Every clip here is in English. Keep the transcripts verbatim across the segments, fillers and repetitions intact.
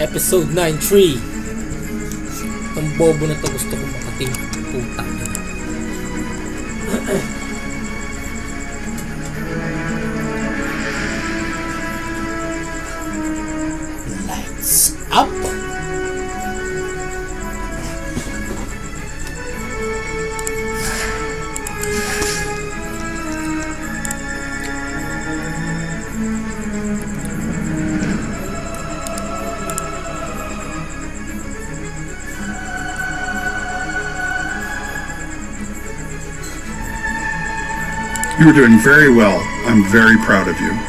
Episode nine three. Ang bobo na to, gusto ko makating puta. Lights up. You're doing very well. I'm very proud of you.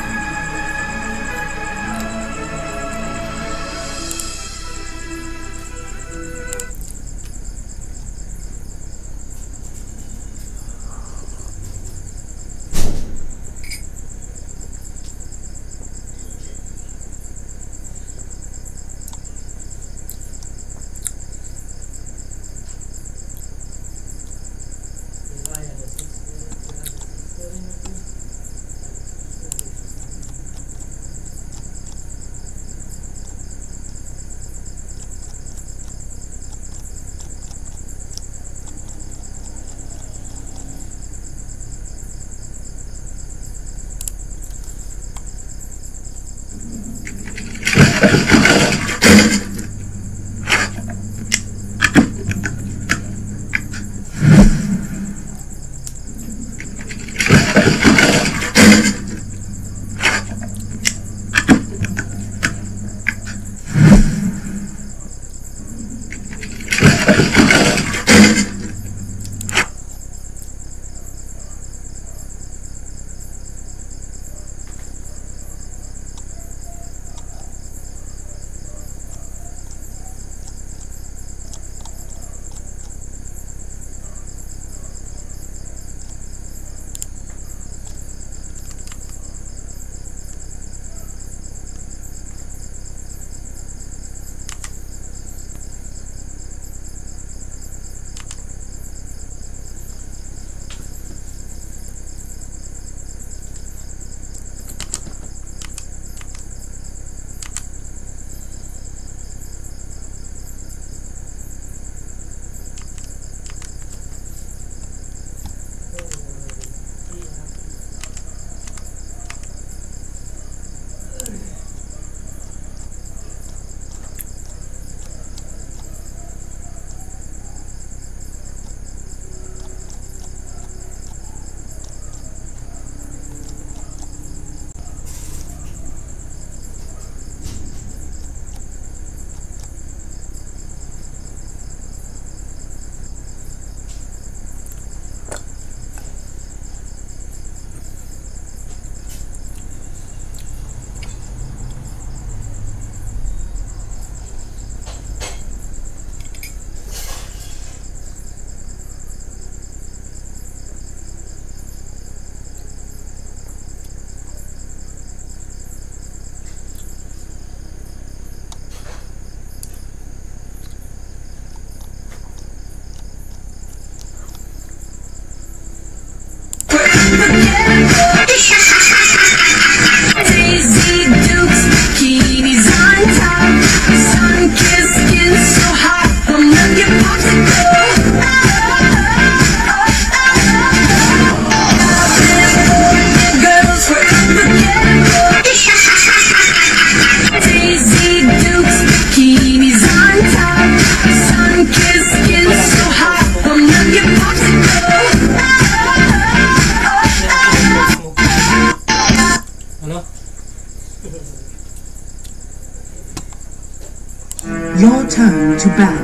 Your turn to ban.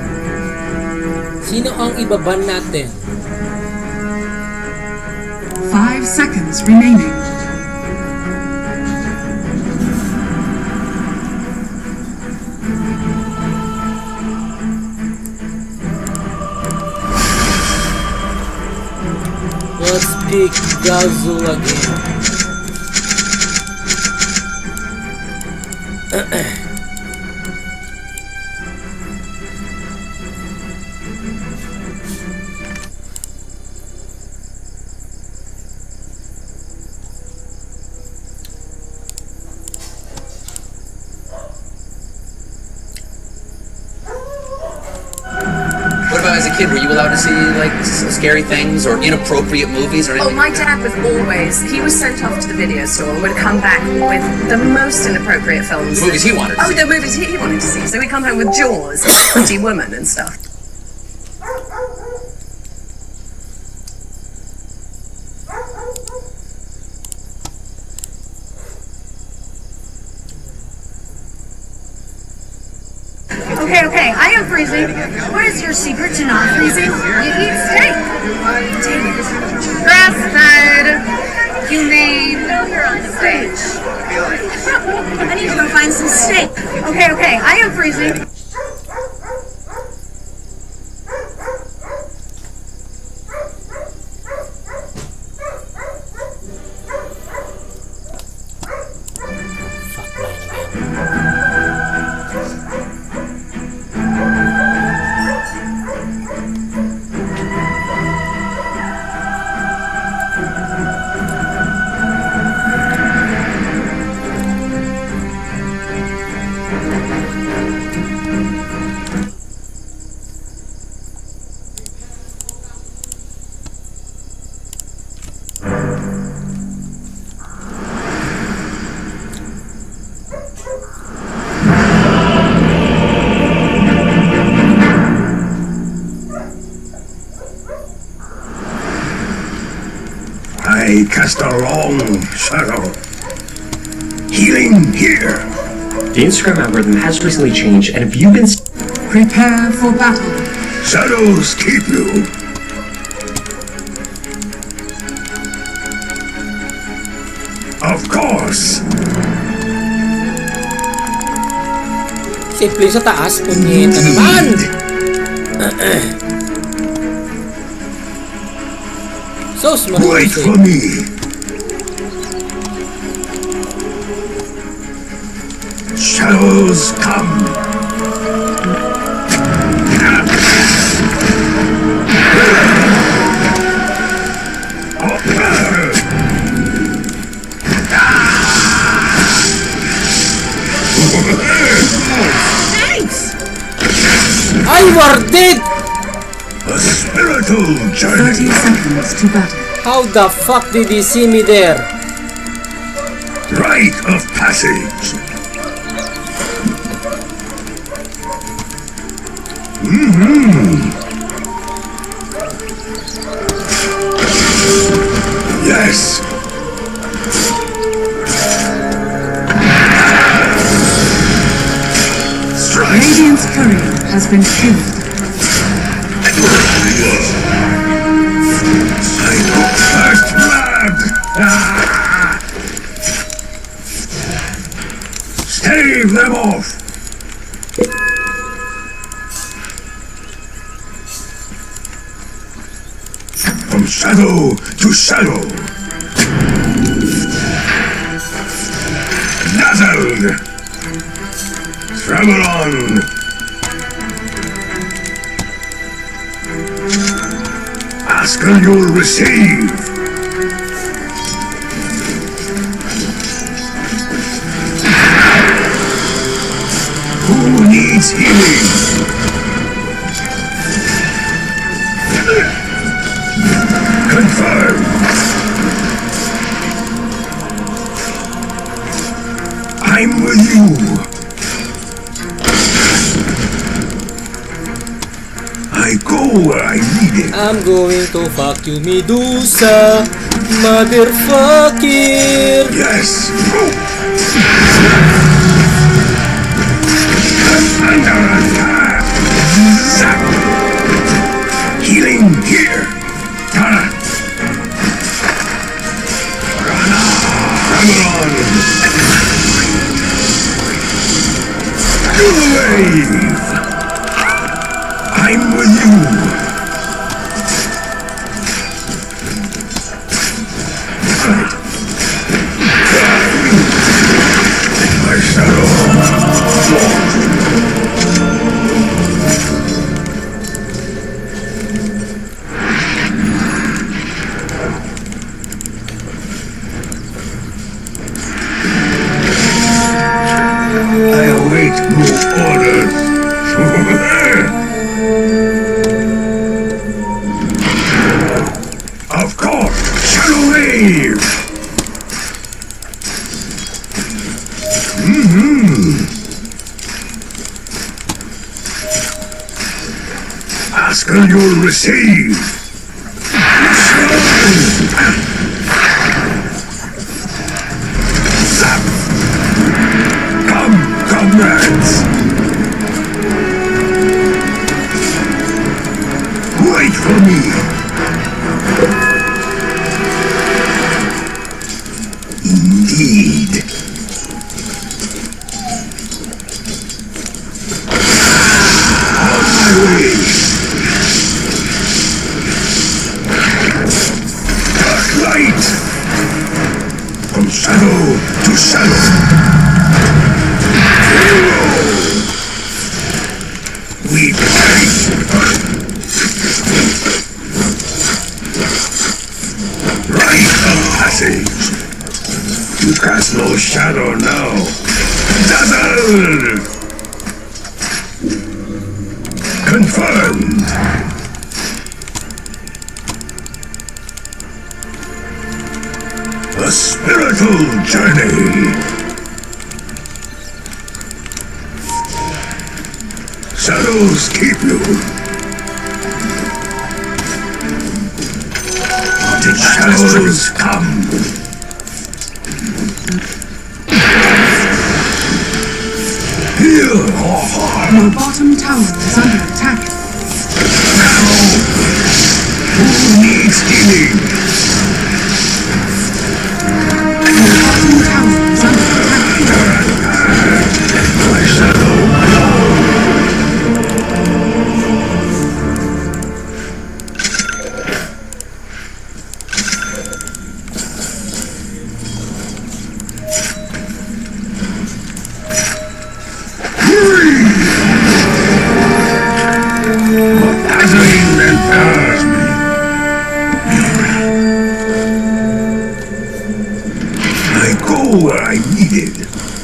Sino ang ibaban natin? Five seconds remaining. Let's pick Gazul again. as a kid, were you allowed to see like s- scary things or inappropriate movies or Oh, anything? my dad was always, he was sent off to the video store and would come back with the most inappropriate films. The movies he wanted to Oh, see. the movies he, he wanted to see. So he'd come home with Jaws, Pretty Woman and stuff. Okay, okay, I am freezing. What is your secret to not freezing? You eat steak. Dang it. Grass fed, humane. No, you're on stage. I need to go find some steak. Okay, okay, I am freezing. Fuck mine again. I cast a long shadow. Healing here. The Instagram algorithm has recently changed, and if you've been Prepare for battle. Shadows keep you. Of course. Simple sa taas, punyeta naman! So smart Wait kasi. for me. Shadows come. Ay, we're dead! A spiritual thirty journey. seconds to battle. How the fuck did he see me there? Rite of passage. Mm-hmm. Yes. Strike. Radiant's courier has been killed. I took first blood. Ah. Stave them off. From shadow to shadow. Dazzled. Travel on. Ask and you'll receive. Who needs healing? Confirmed. I'm with you. I go where I need it. I'm going to fuck you, Medusa, motherfucker. Yes. Under attack. Zap. Healing here. Tara. Rana. Ramon. Do the wave. I'm with you. Right. My shadow. I await no orders. Asker you'll receive. Zap. Come, comrades. Wait for me. Indeed. On my way. Dark light. From shadow to shadow. Hero. We fight. Right of passage. You cast no shadow now. Dazzle! Confirmed. A spiritual journey. Shadows keep you. The shadows come. Here or harm. Your bottom tower is under attack. Now, who needs healing? Your bottom tower is under attack. My shadow. Dazzling and powers me. I go where I'm needed.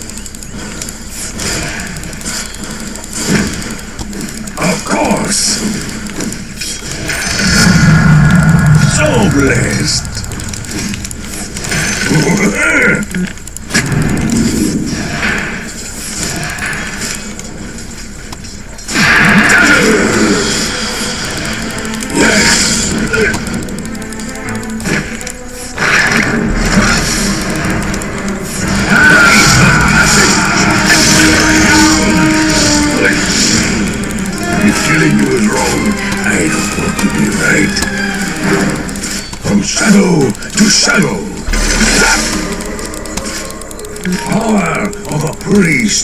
Of course. So blessed. If killing you is wrong, I don't want to be right. From shadow to shadow. Power of a priest.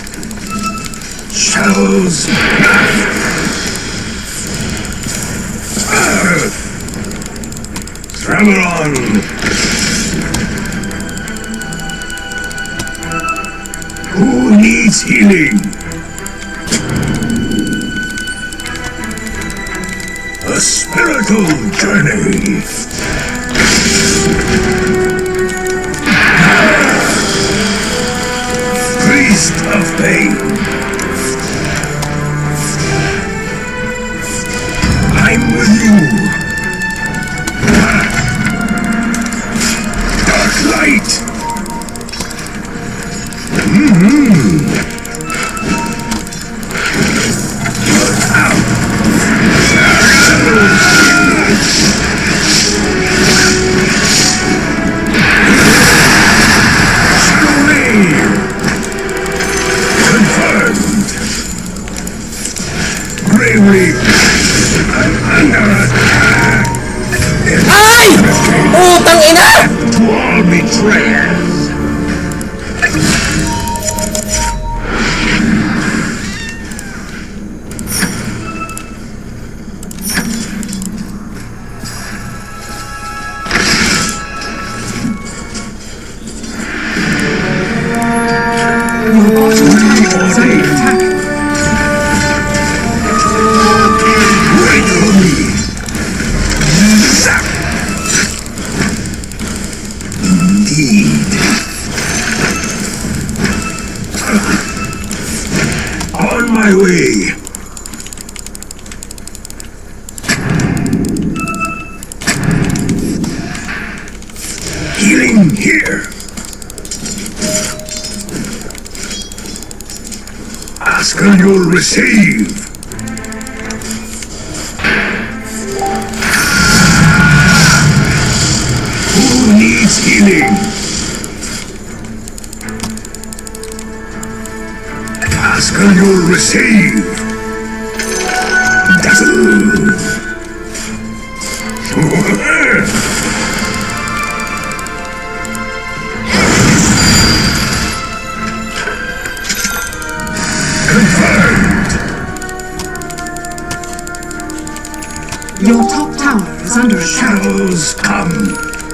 Shadows. Travel on. Who needs healing? A spiritual journey. Priest of pain. I'm with you. Dark light. Mm-hmm. Look out. Confirmed. Bravely, I'm under attack. Ay! Putang ina! To all betrayers. Your bottom tower is under attack. Wait for me. Zap. Indeed. On my way. Healing here. Asker you'll receive. Healing. Ask and you'll receive. Dazzle. Confirmed. Your top tower is under attack. Shadows come.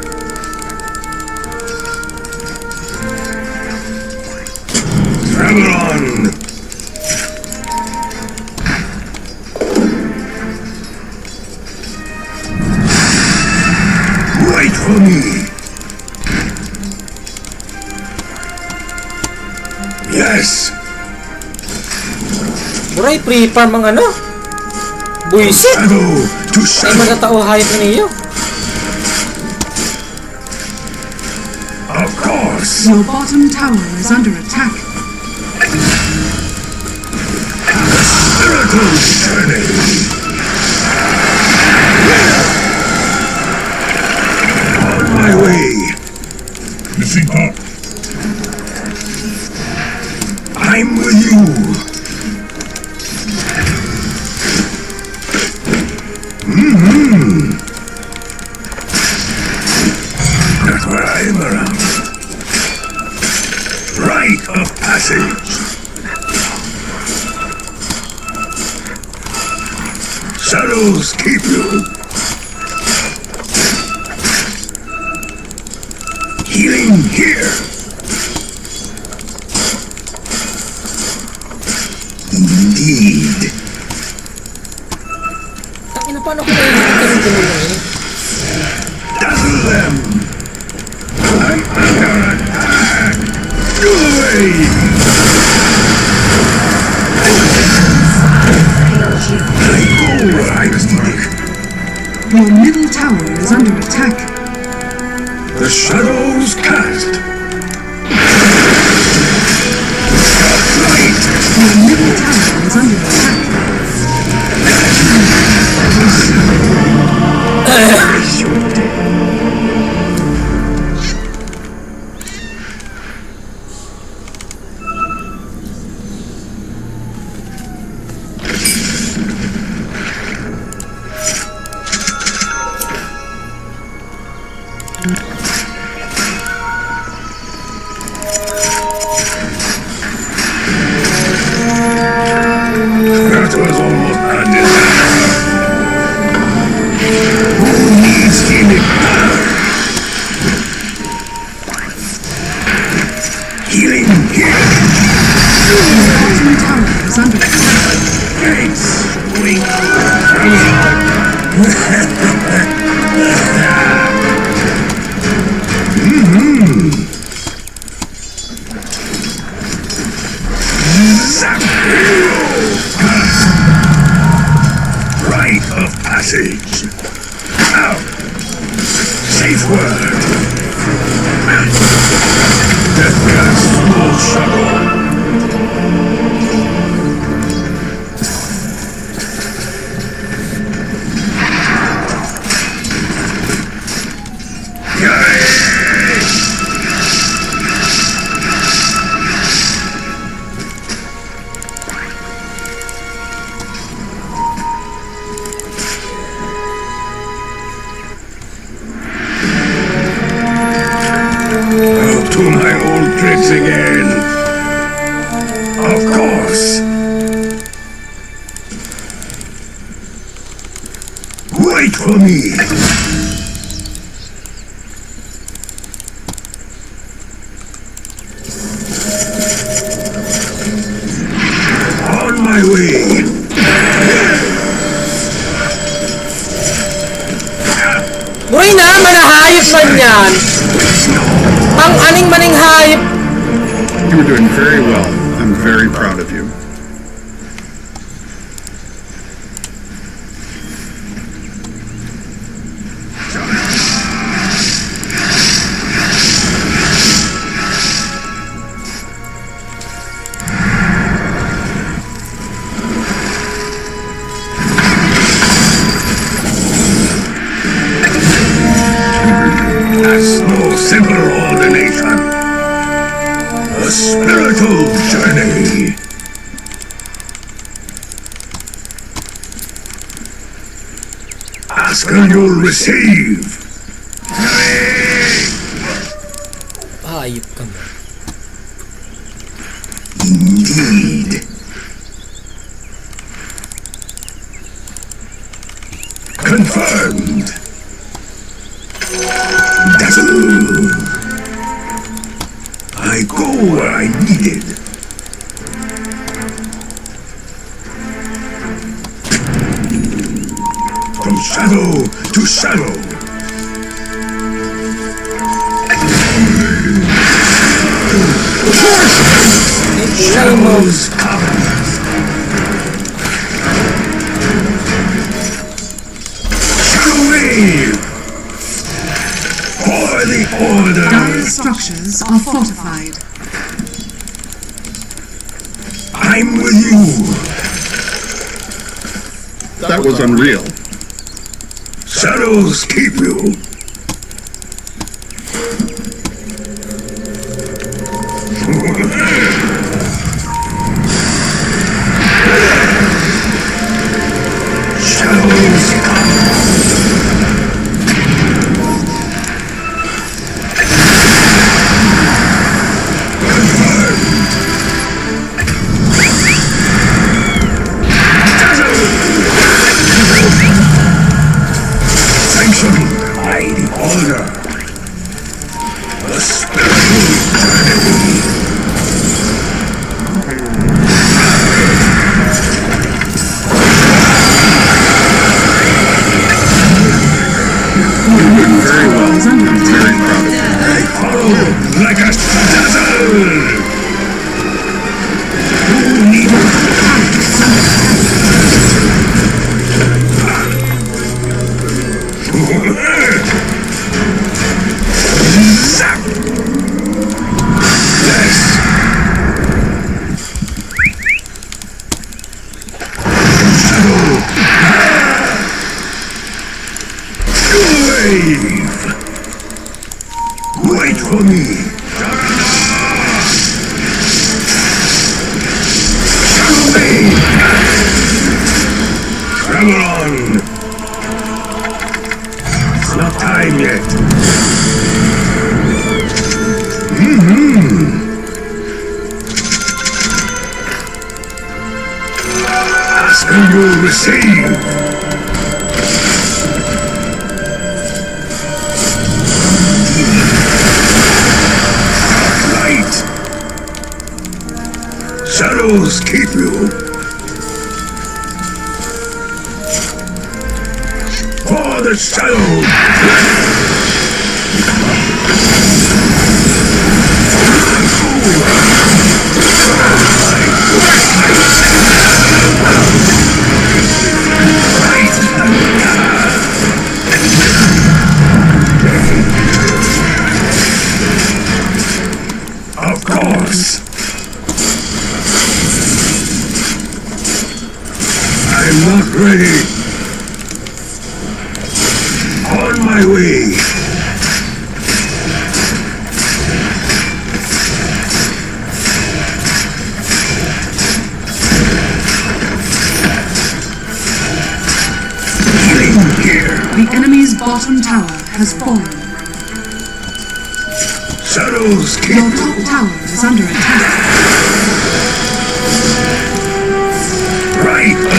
Travel on. Wait for me. Yes. Buray, pre-farm ang ano? Buisit! Shadow to Ay, shadow. magatao hayop na niyo. Of course. Your bottom tower is under attack. Miracles turning. On my way. Missing part. I'm with you. Mm-hmm. That's where I am around. Rite of passage. Shadows keep you. Healing here. Indeed. Takina, paano ko naiinit ka ng tulong eh? Dazzle them. I'm under attack. Go away. I go where I was needed. Your middle tower is under attack. The shadows cast. Light. Your middle tower is under attack. That was almost undeniable. Who needs healing? Healing here. Your bottom tower is under attack. Gates. Wing. Mm-hmm. Rite of passage. Now, safe word. Death cast small shadow. To my old tricks again. Of course. Wait for me. On my way. Buray na, manahayop man yan! Ang aning-maning hayop! You were doing very well. I'm very proud of you. As no simple ordination. A spiritual journey. Ask and you'll receive. Hayop ka mo. Indeed. Confirmed. Dazzle. I go where I needed. From shadow to shadow. Shadows come. Shadow wave. For the order. Dire structures are fortified. I'm with you. That was unreal. Shadows keep you. Shadows come. Wait for me. Travel on. It's not time yet. Mm-hmm. Ask and you'll receive. Shadows keep you. For the shadow. Of course. I'm not ready. On my way. Getting here. The enemy's bottom tower has fallen. Shadows keep Your top tower is under attack. Right.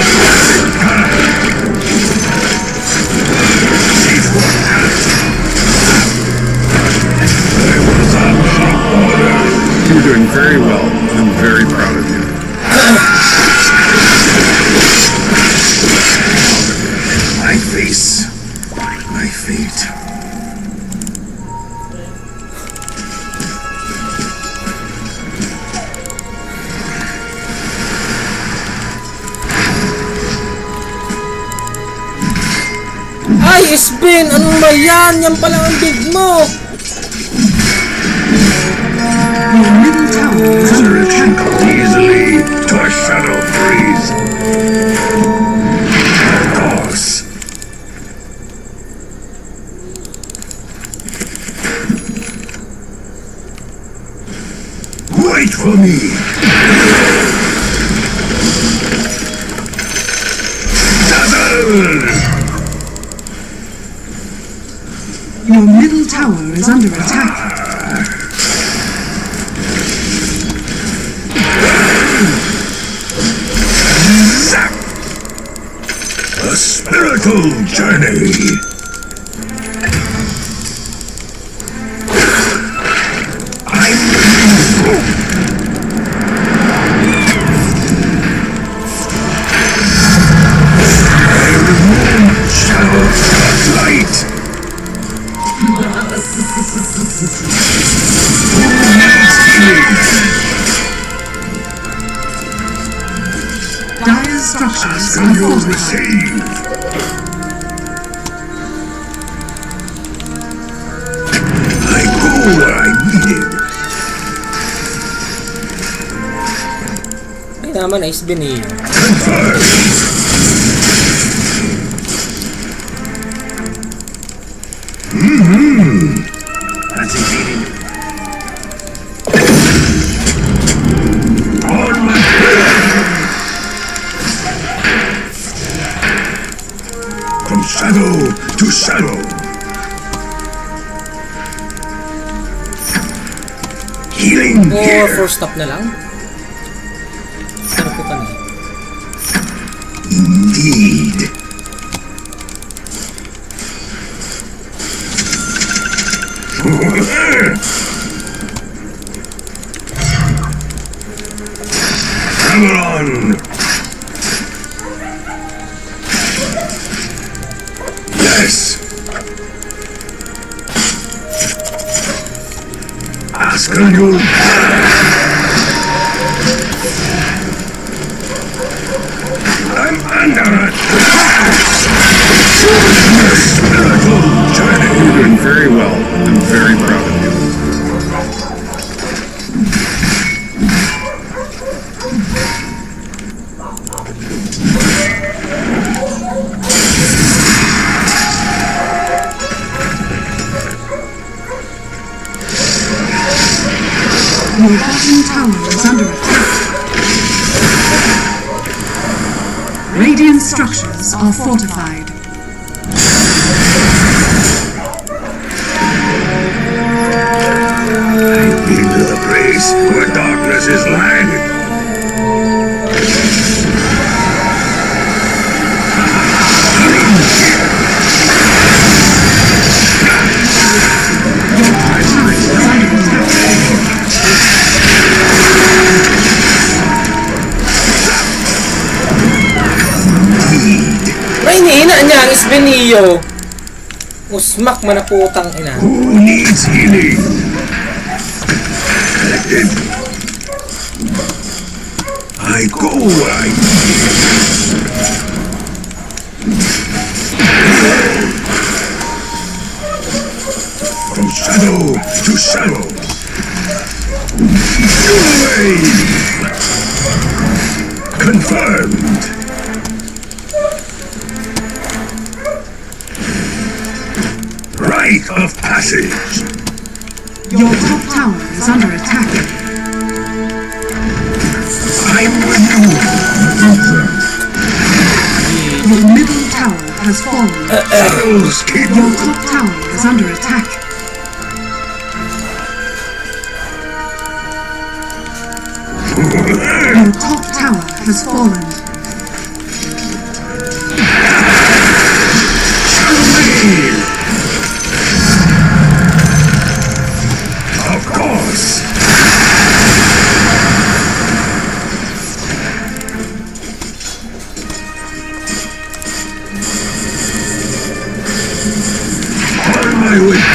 You're doing very well. I'm very proud of you. I face my fate. Ay, Esben! Ano ba yan? Yan pala ang big mo! Your middle tower is under attack. Easily to a shadow freeze. Of course. for me. Dazzle! Your middle tower is under attack. Zap! A spiritual journey. Dire structures are Can you fortified. receive? I go where I'm needed. Ay naman, nice bin eh. Confirm. Mm-hmm. That's indeed. On my way. From shadow to shadow. Healing O, here. four stop na lang. Saan ko ka na? Indeed. Hammer on. Yes. Askelgul. I'm under attack. Spiritual journey. You're doing very well. I'm very proud of you. Your bottom tower is under attack. Radiant structures are fortified. I've been to the place where darkness is lying. May iniinaan niya ang Isbenio. Usmak man na putang ina. Who needs healing? I go where I From shadow to shadow. Wave. Confirmed. Rite of passage. Your top tower is under attack. I'm with you. Your middle tower has fallen. Shadows keep Your top tower is under attack. Your top tower has fallen. Of course. On my way.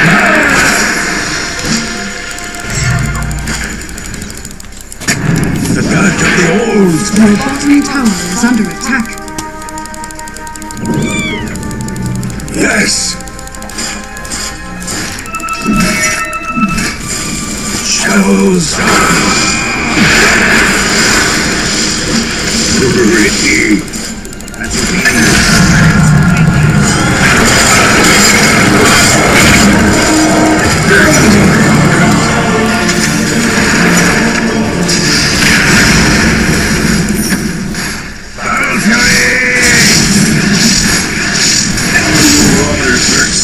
The dark of the old. Your bottom tower is under attack. Yes. Shadows. Pretty.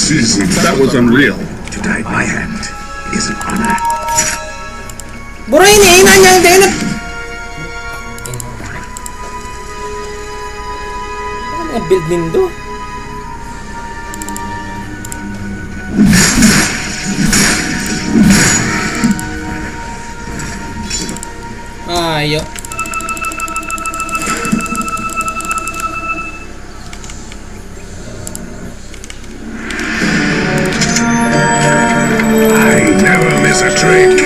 This is That was unreal. to die by hand is an honor. Buray ni ina niya hindi na. Ano mga build nindo? Ayo. I never miss a trick.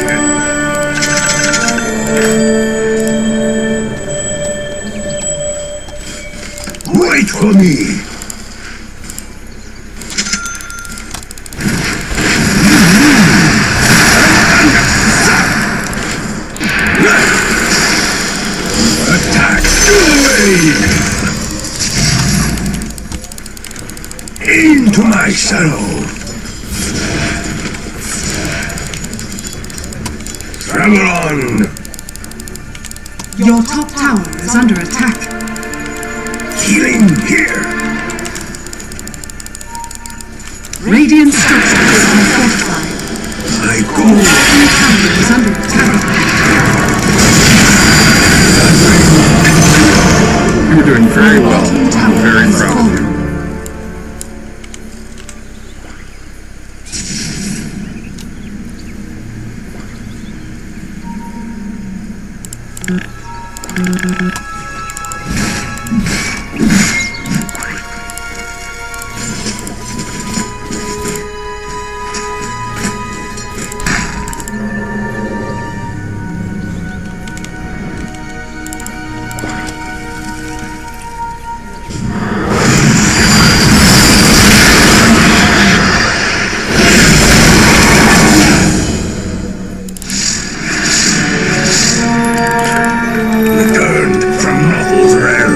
Wait for me. Attack! Away! Into my shadow. Travel on. Your top tower is under attack. Healing here. Radiant structures are fortified. I go. Your tower is under attack. You're doing very well. I'm very proud of you. Returned from Nuffle's realm.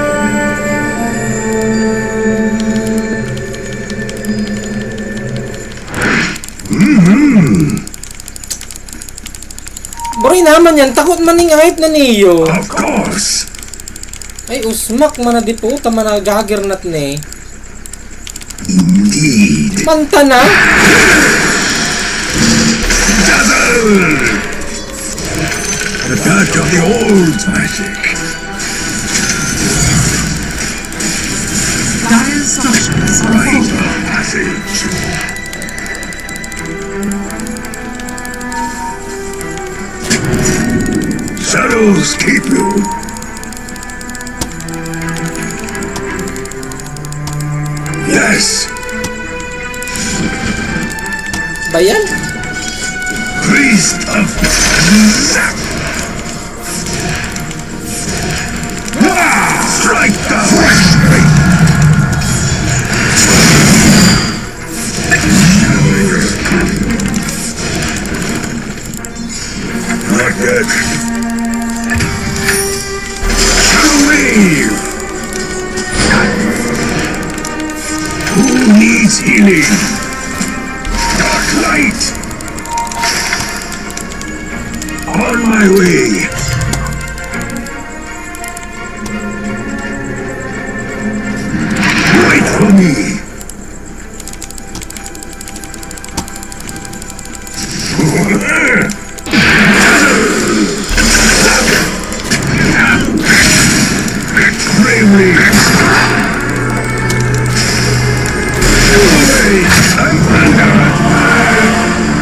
Buray naman yan. Takot man ning hype na niyo. Of course. Ay usmak man na di po. Tama na gagernat ni. Indeed. Manta na. Dazzle! The touch of the old magic. Dire structures are Rite fortified. of passage. Shadows keep you. Yes. Ba yan? Priest of Zap. Ah, strike the flesh straight. Not good. Shadow wave. Who needs healing? Dark light. On my way. Wait for me. Bravely. I'm under attack.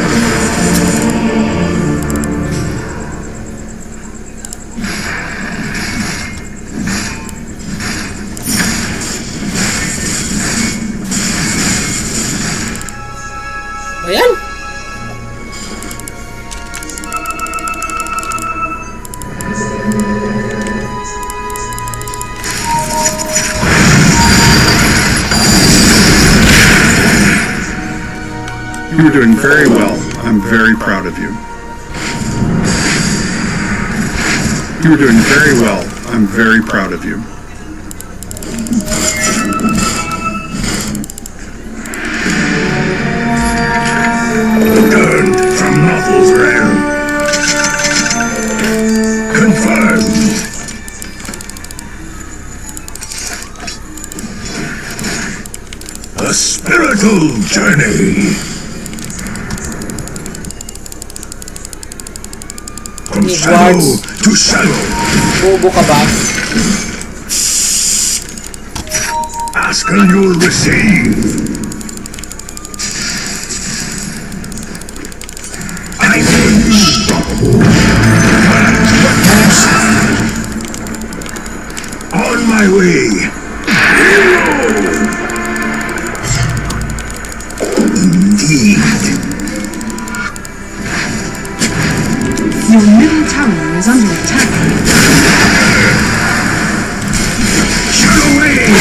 Ayan. You're doing very well. I'm very proud of you. You're doing very well. I'm very proud of you. Returned from Nuffle's realm. Confirmed. A spiritual journey. From Need shadow guards. to shadow. Bobo ka ba? Ask and you'll receive. I'm unstoppable. On my way. Indeed. Your middle tower is under attack. Shadow Wave.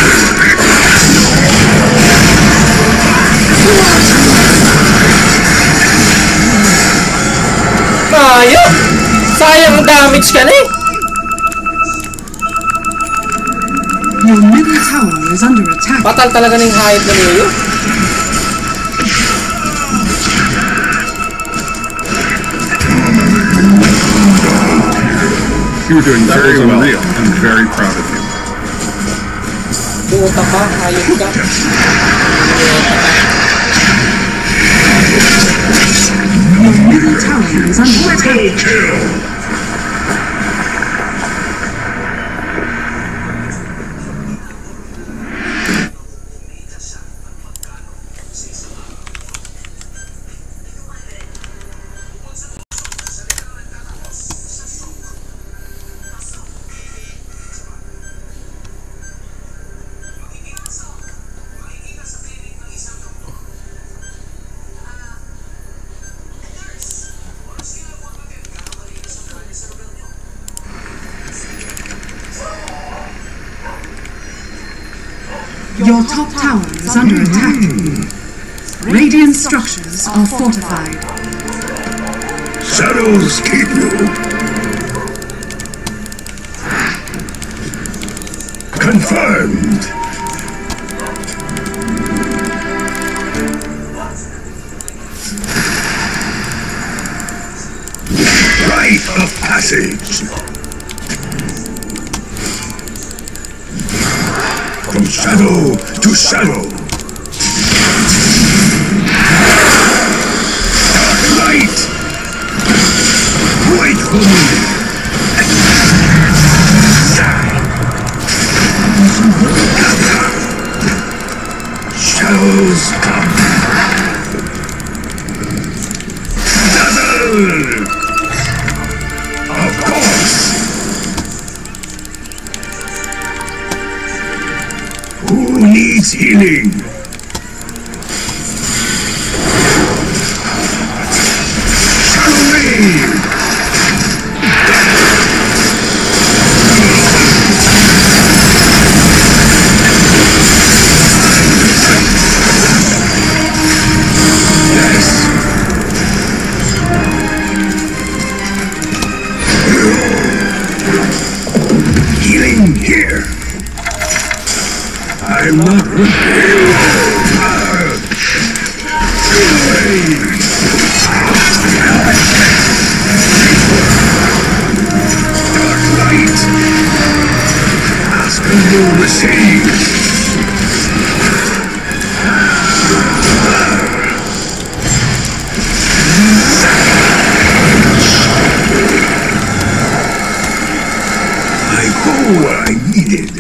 Sayang! Sayang ang damage ka na eh! Your middle tower is under attack. Patal talaga ng hayop na niyo. You're doing very well. I'm very proud of you. Puta ka, hayop ka. Your middle tower is under attack. Triple kill. Your top tower is under attack. Radiant structures are fortified. Shadows keep you. Confirmed. Rite of passage. From shadow to shadow. Dark light. Wait for me. Shadows come. Dazzle. Of course. Who needs healing? Shadow Wave! Yes! Healing here! I'm not ready. Dark light. Ask and you'll receive. I go where I needed.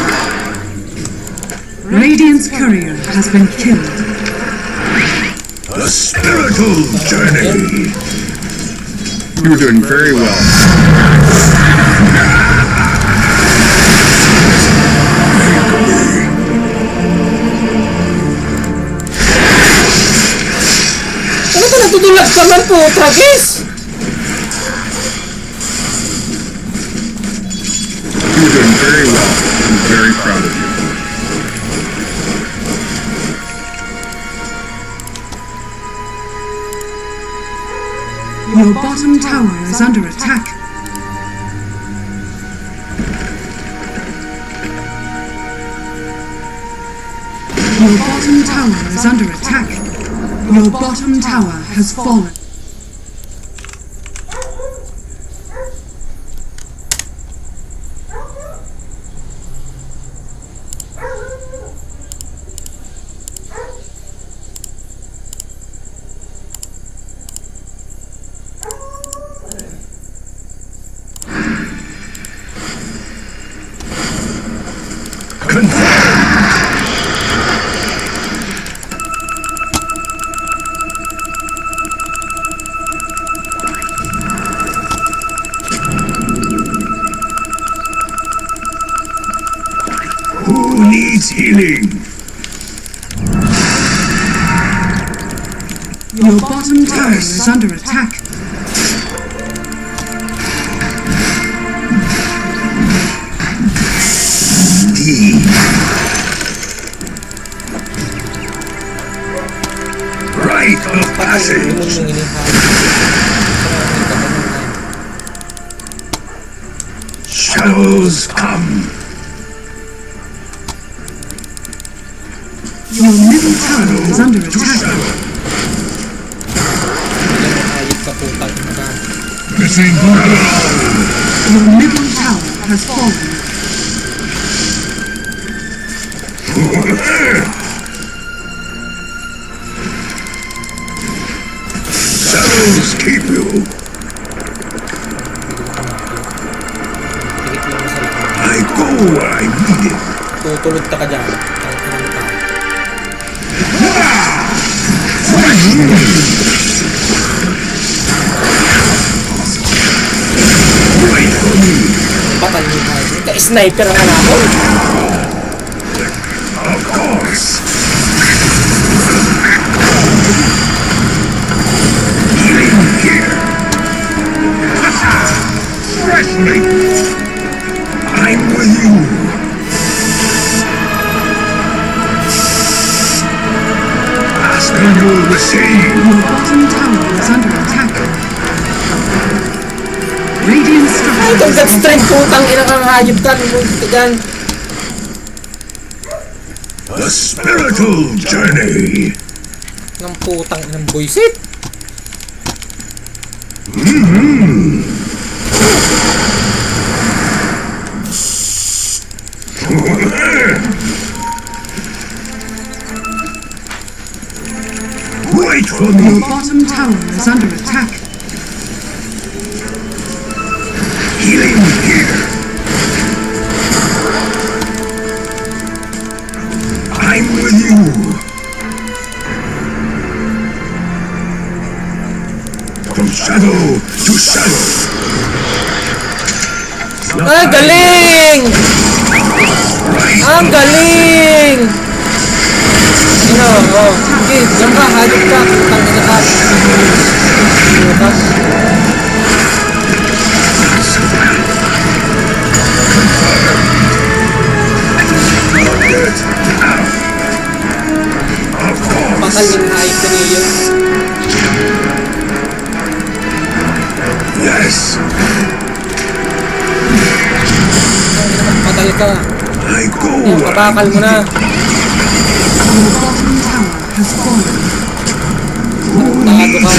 Radiant's courier has been killed. A spiritual journey. You're doing very well. Ano ka natutulog ka man po, Tragis? You're doing very well. I'm very proud of you. Your bottom tower is under attack. Your bottom tower is under attack. Your bottom tower has fallen. Your bottom tower is under attack. D. Rite of passage. Shadows come. Your middle tower is under attack. Missing Your middle tower has fallen. Shadows keep you. I go where I need it. Tutulog ka dyan. Ang inang tao. Wait for me. Patay mo tayo. Ka-sniper nga na ako. Of course. Healing here. Fresh meat. I'm with you. Ask and you'll receive. Your bottom tower is under attack. Radiant Ay, structures kung are that-strength putang ina kang hayop ka. Lumunod ka dyan. The spiritual journey. Ng putang inang buisit. Wait for Your me. bottom tower is under attack. Healing here. I'm with you. From shadow to shadow. Ang galing! Ang galing! Ano, oh. Okay, diyan ka, hayop ka. Putang ina ka. Ano ka? Pakal yung hayop ka niyo yun. Yes, Patay ka. I go. Yan, mabakal mo na. Your bottom tower has fallen. Tago ka.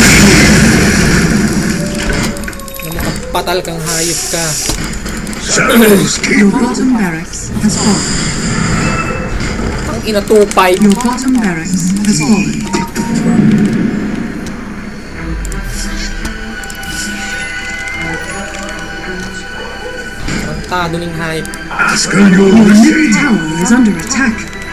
Patal kang hayop ka. Shadows keep Your bottom barracks has fallen. Ang inatupay. Your bottom barracks has fallen. Tado ning hayop. Ask and you'll Your middle receive. tower is under attack.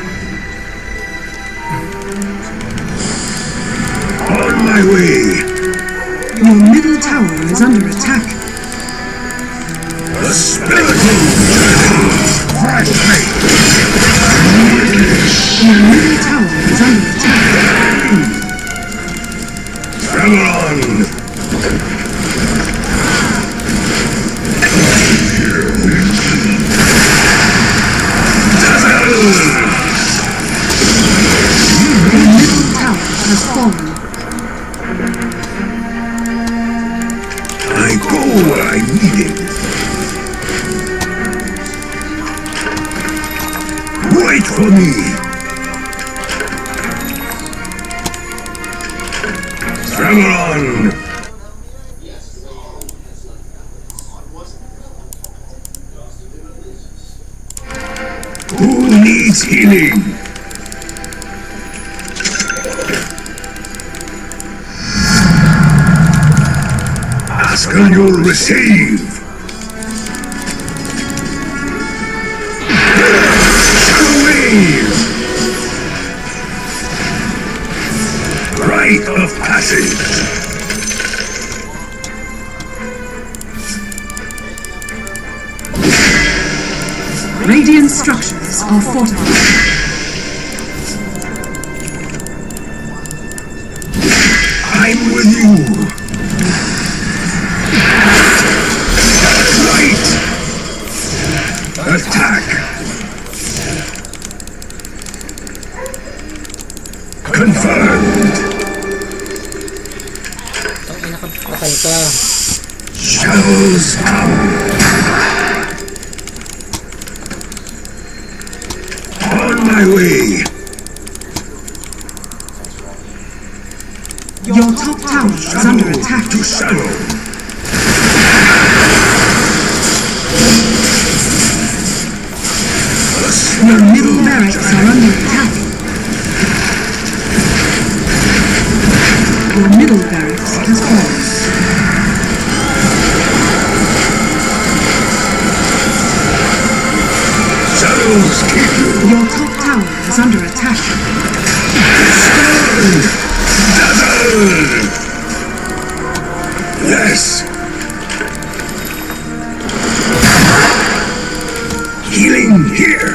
On my way. Your middle tower is under attack. The spiritual journey. Fresh meat. Your middle tower is under attack. Travel on. Your middle tower has fallen. I go where I need it. Wait for me. Travel on. Who needs healing? Ask and you'll receive. Wave. Rite of passage. Radiant structures are fortified. confirmed. Ang ina ka, patay ka. Shadows come. On my way. Your top tower is under attack. To shadow. Your middle barracks are under attack. Your middle barracks has fallen. Shadows keep you. Your top tower is under attack. Dazzle! Yes. Healing here.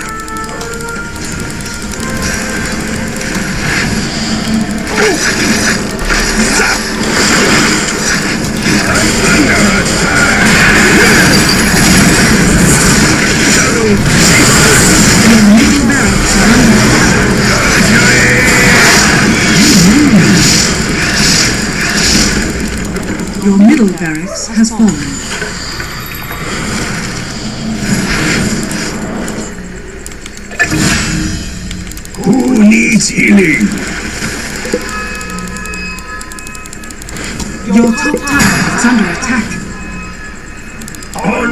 Your middle barracks has fallen. Who needs healing? Your top tower is under attack. On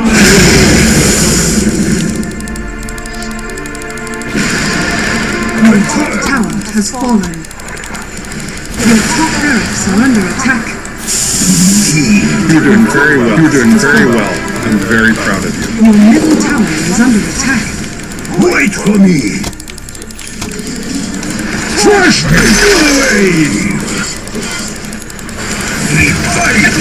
Your top tower has fallen. Your top barracks are under attack. You're doing very well. You're doing very well. I'm very proud of you. Your middle tower is under attack. Wait for me. Flash wave. We fight.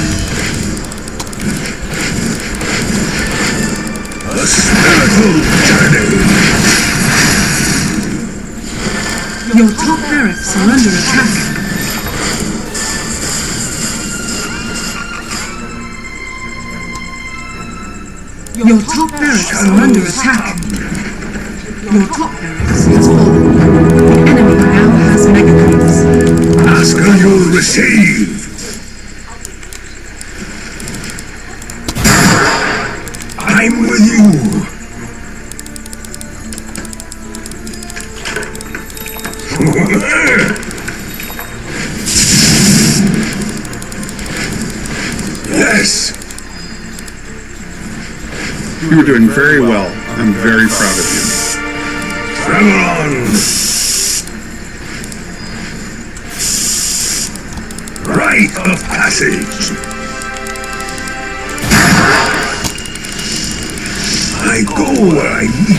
A spiritual journey. Your top barracks are under attack. Your top barracks are under attack. Your top barracks is fallen. The enemy now has megacrits. Ask and you'll receive. I'm with you. Yes. You're doing very well. I'm very proud of you. Travel on. Rite of passage. I go where I need.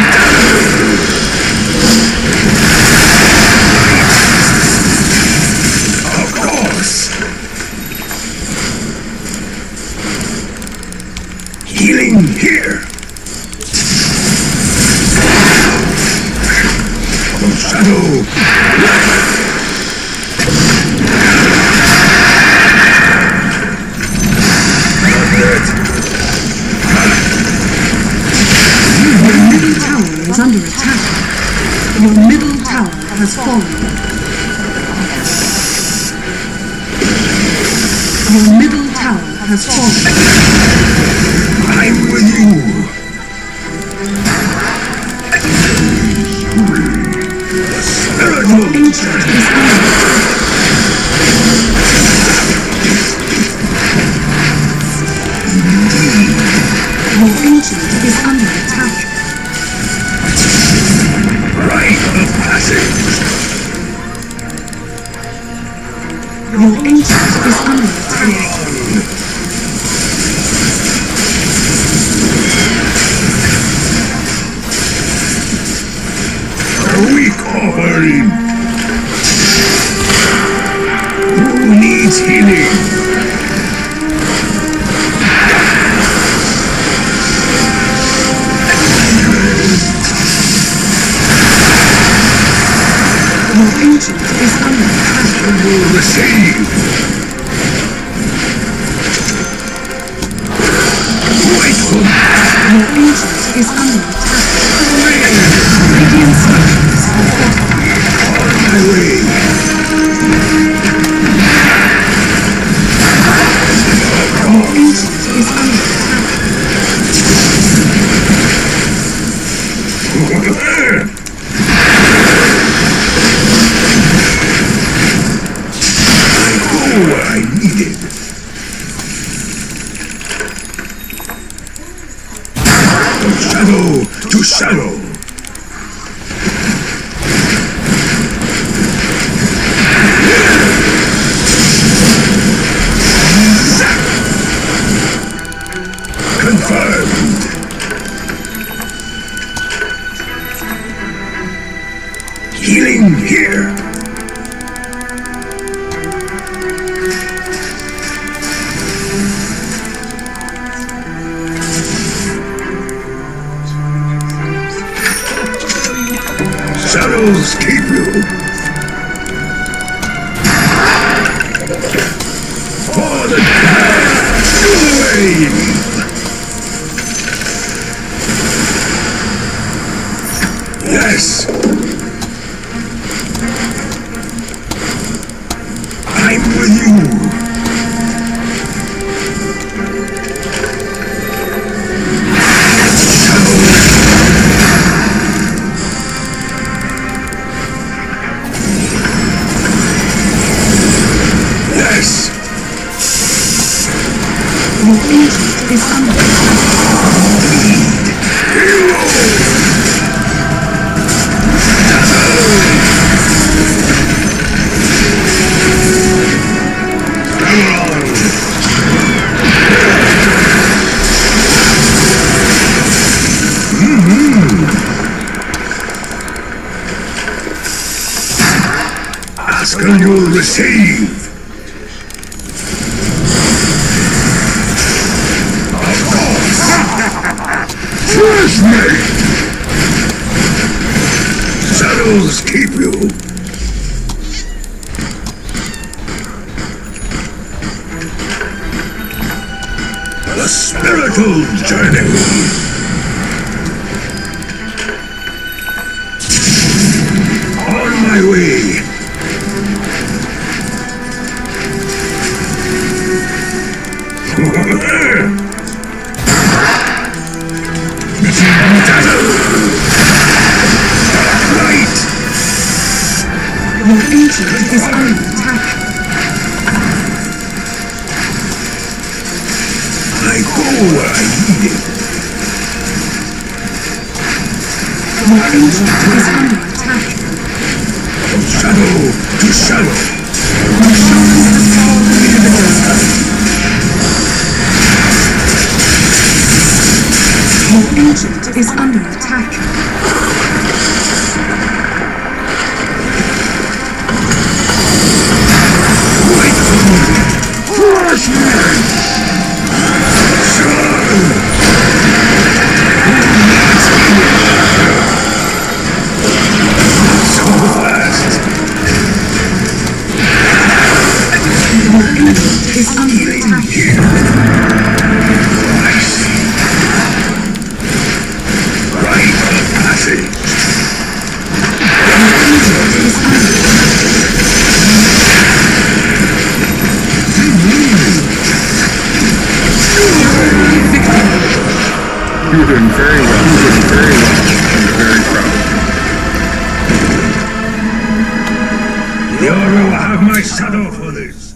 Of course. Healing here. From shadow. Your middle tower is under attack. Your middle tower has fallen. Your middle tower has fallen. I'm with you. Spiritual Ancient is under Your ancient is under attack. rite of passage. Your ancient is under attack. A weak offering. Who needs healing? Your ancient is under attack. Will receive. Wait for me. Your ancient is under attack. Radiant structures are fortified. my way. Your ancient is under attack. I go where I needed. From shadow to shadow. Confirmed. Healing here. Shadows keep you. For the away. Yes. I'm with you. Yes. Your ancient is under attack. Ask and you'll receive. Of course. Trust me. Shadows keep you. The spiritual journey. On my way. Right. Your ancient is under attack. I go where I need it. Your ancient is under attack. From shadow to shadow. Your shamans have fallen to the dark. Your ancient is under attack. Wait for me. Crush me. So fast. Your ancient is under attack. I see. Right of passage. Your ancient is under attack. You're doing very well. You're doing very well. I'm very proud. You will have my shadow for this.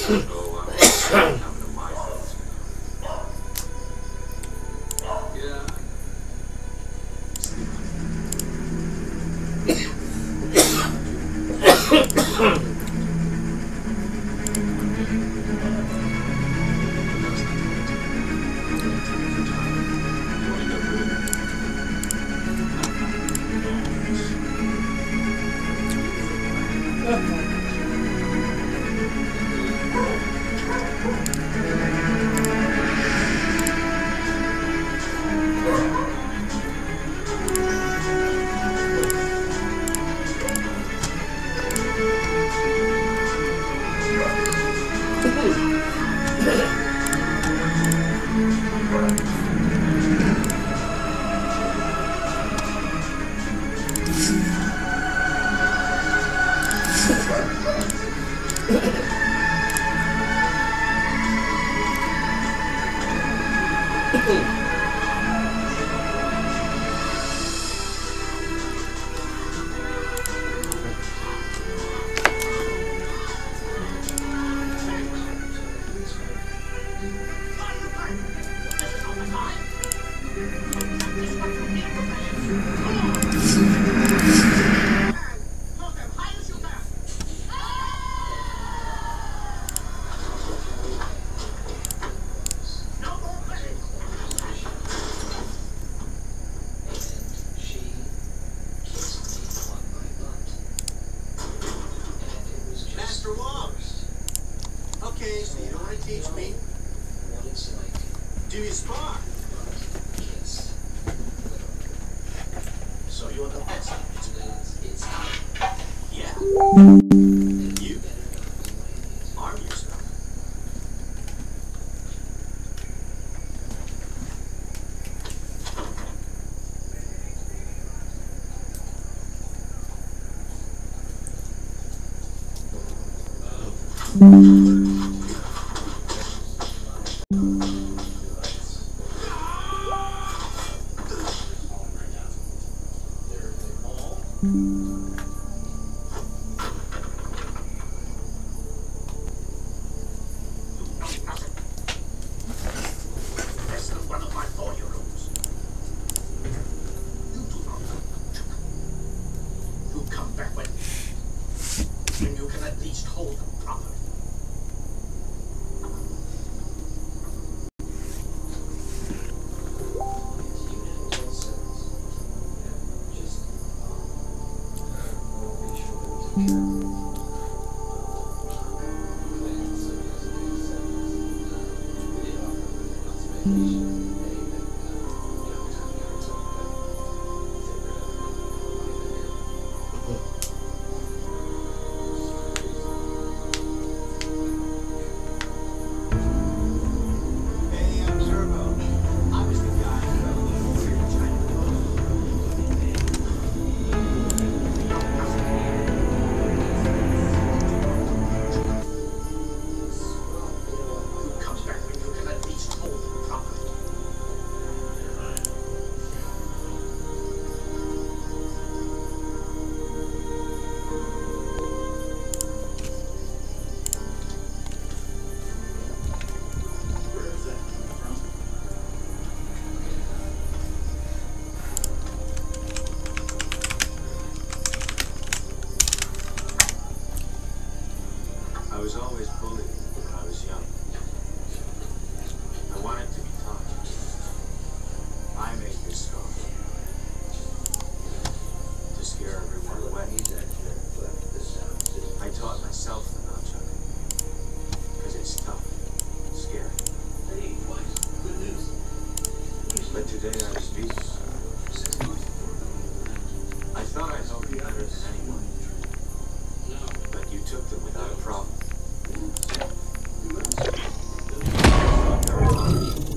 Without a problem.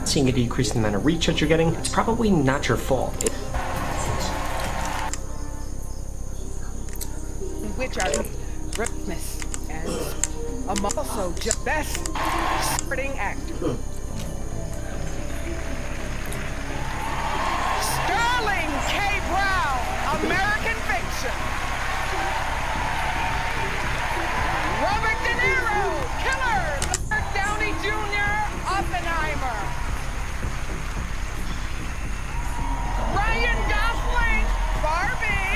seeing a decrease in the amount of reach that you're getting, it's probably not your fault. It which are Christmas and I'm also just best supporting actor. Sterling K. Brown, American Fiction. Robert De Niro, Killer. Robert Downey Junior, Oppenheimer. Ryan Gosling, Barbie.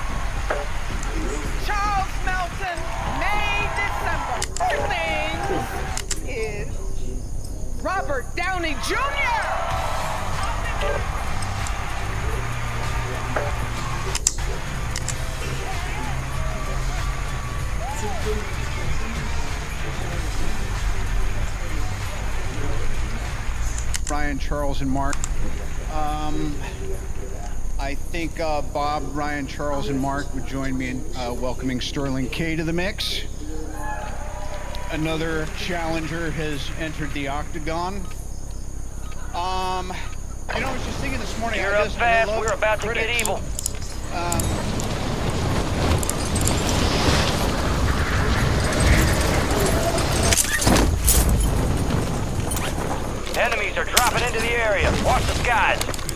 Charles Melton, May, December. First name is Robert Downey Junior Ryan, Charles, and Mark. Um, I think uh, Bob, Ryan, Charles, and Mark would join me in uh, welcoming Sterling K to the mix. Another challenger has entered the octagon. Um, you know, I was just thinking this morning. Gear I up just, fast, I love we're about to critics. get evil. Um, Enemies are dropping into the area. Watch the skies.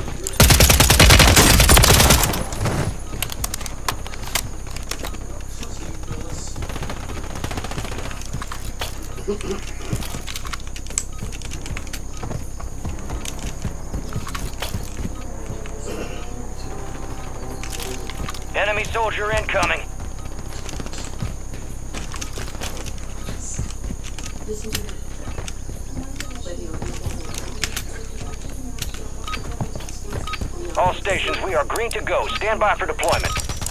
Enemy soldier incoming. All stations, we are green to go. Stand by for deployment.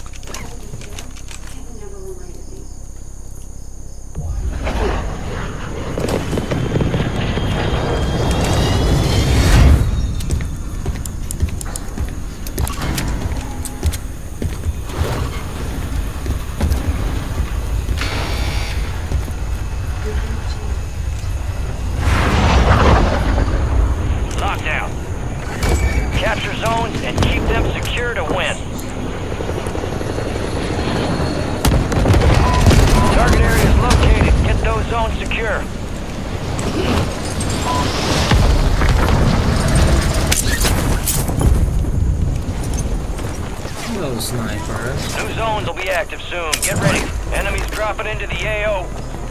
Lockdown. Capture zones and keep them secure to win. Target area is located. Get those zones secure. Hello, sniper. New zones will be active soon. Get ready. Enemies dropping into the A O.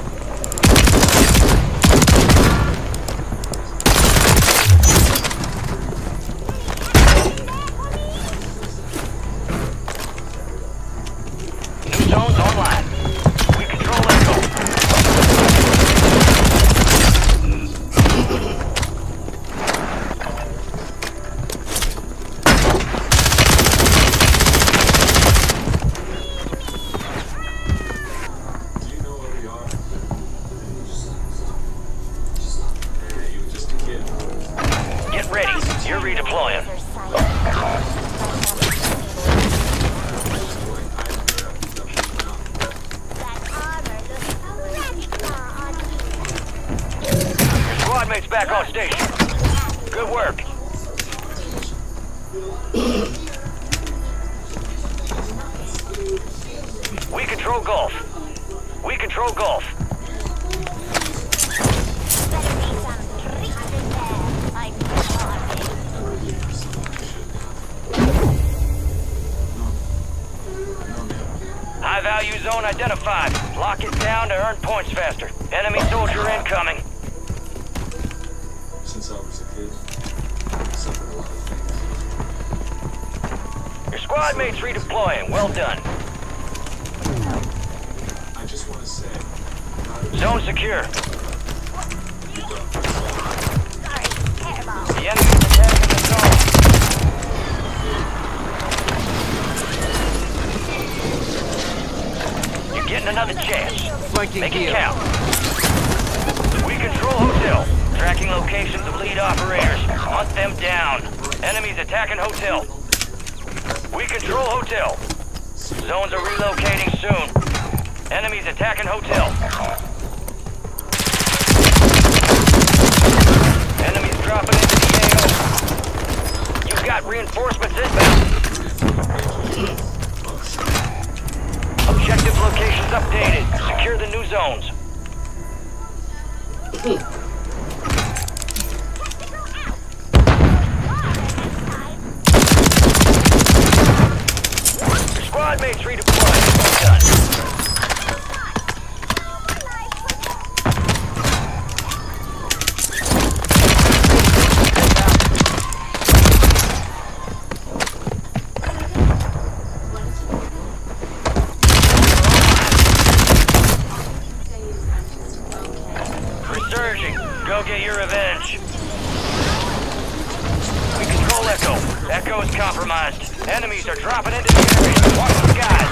Zones online. We control Echo. Get ready. You're redeploying. Squadmates back on station. Good work. We control Gulf. We control Gulf. High value zone identified. Lock it down to earn points faster. Enemy soldier incoming. Since I was a kid, I suffered a lot of things. Your squad mates redeploying. Well done. I just want to say, Zone secure. The enemy's attacking the zone. You're getting another chance. Make it count. We control hotel. Tracking locations of lead operators. Hunt them down. Enemies attacking hotel. We control hotel. Zones are relocating soon. Enemies attacking hotel. Enemies dropping into reinforcements inbound. Objective locations updated. Secure the new zones. Your squad mates redeployed. Well done. Go get your revenge. We control Echo. Echo is compromised. Enemies are dropping into the area. Watch the skies.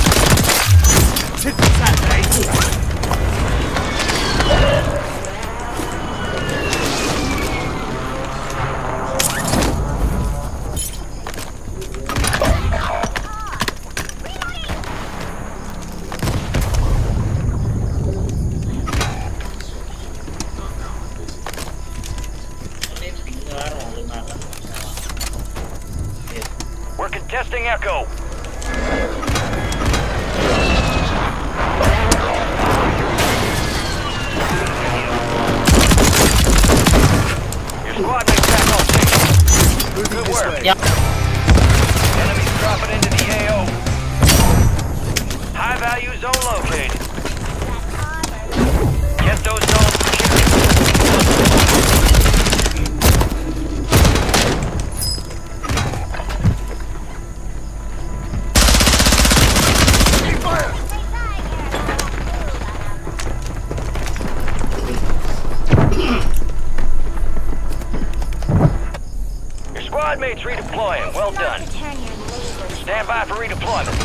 We're contesting Echo. Your squad mates back on station. Good work. Yep. Enemies dropping into the A O. High value zone located. Get those zones secured. Squad mates redeploying. Well done. Stand by for redeployment.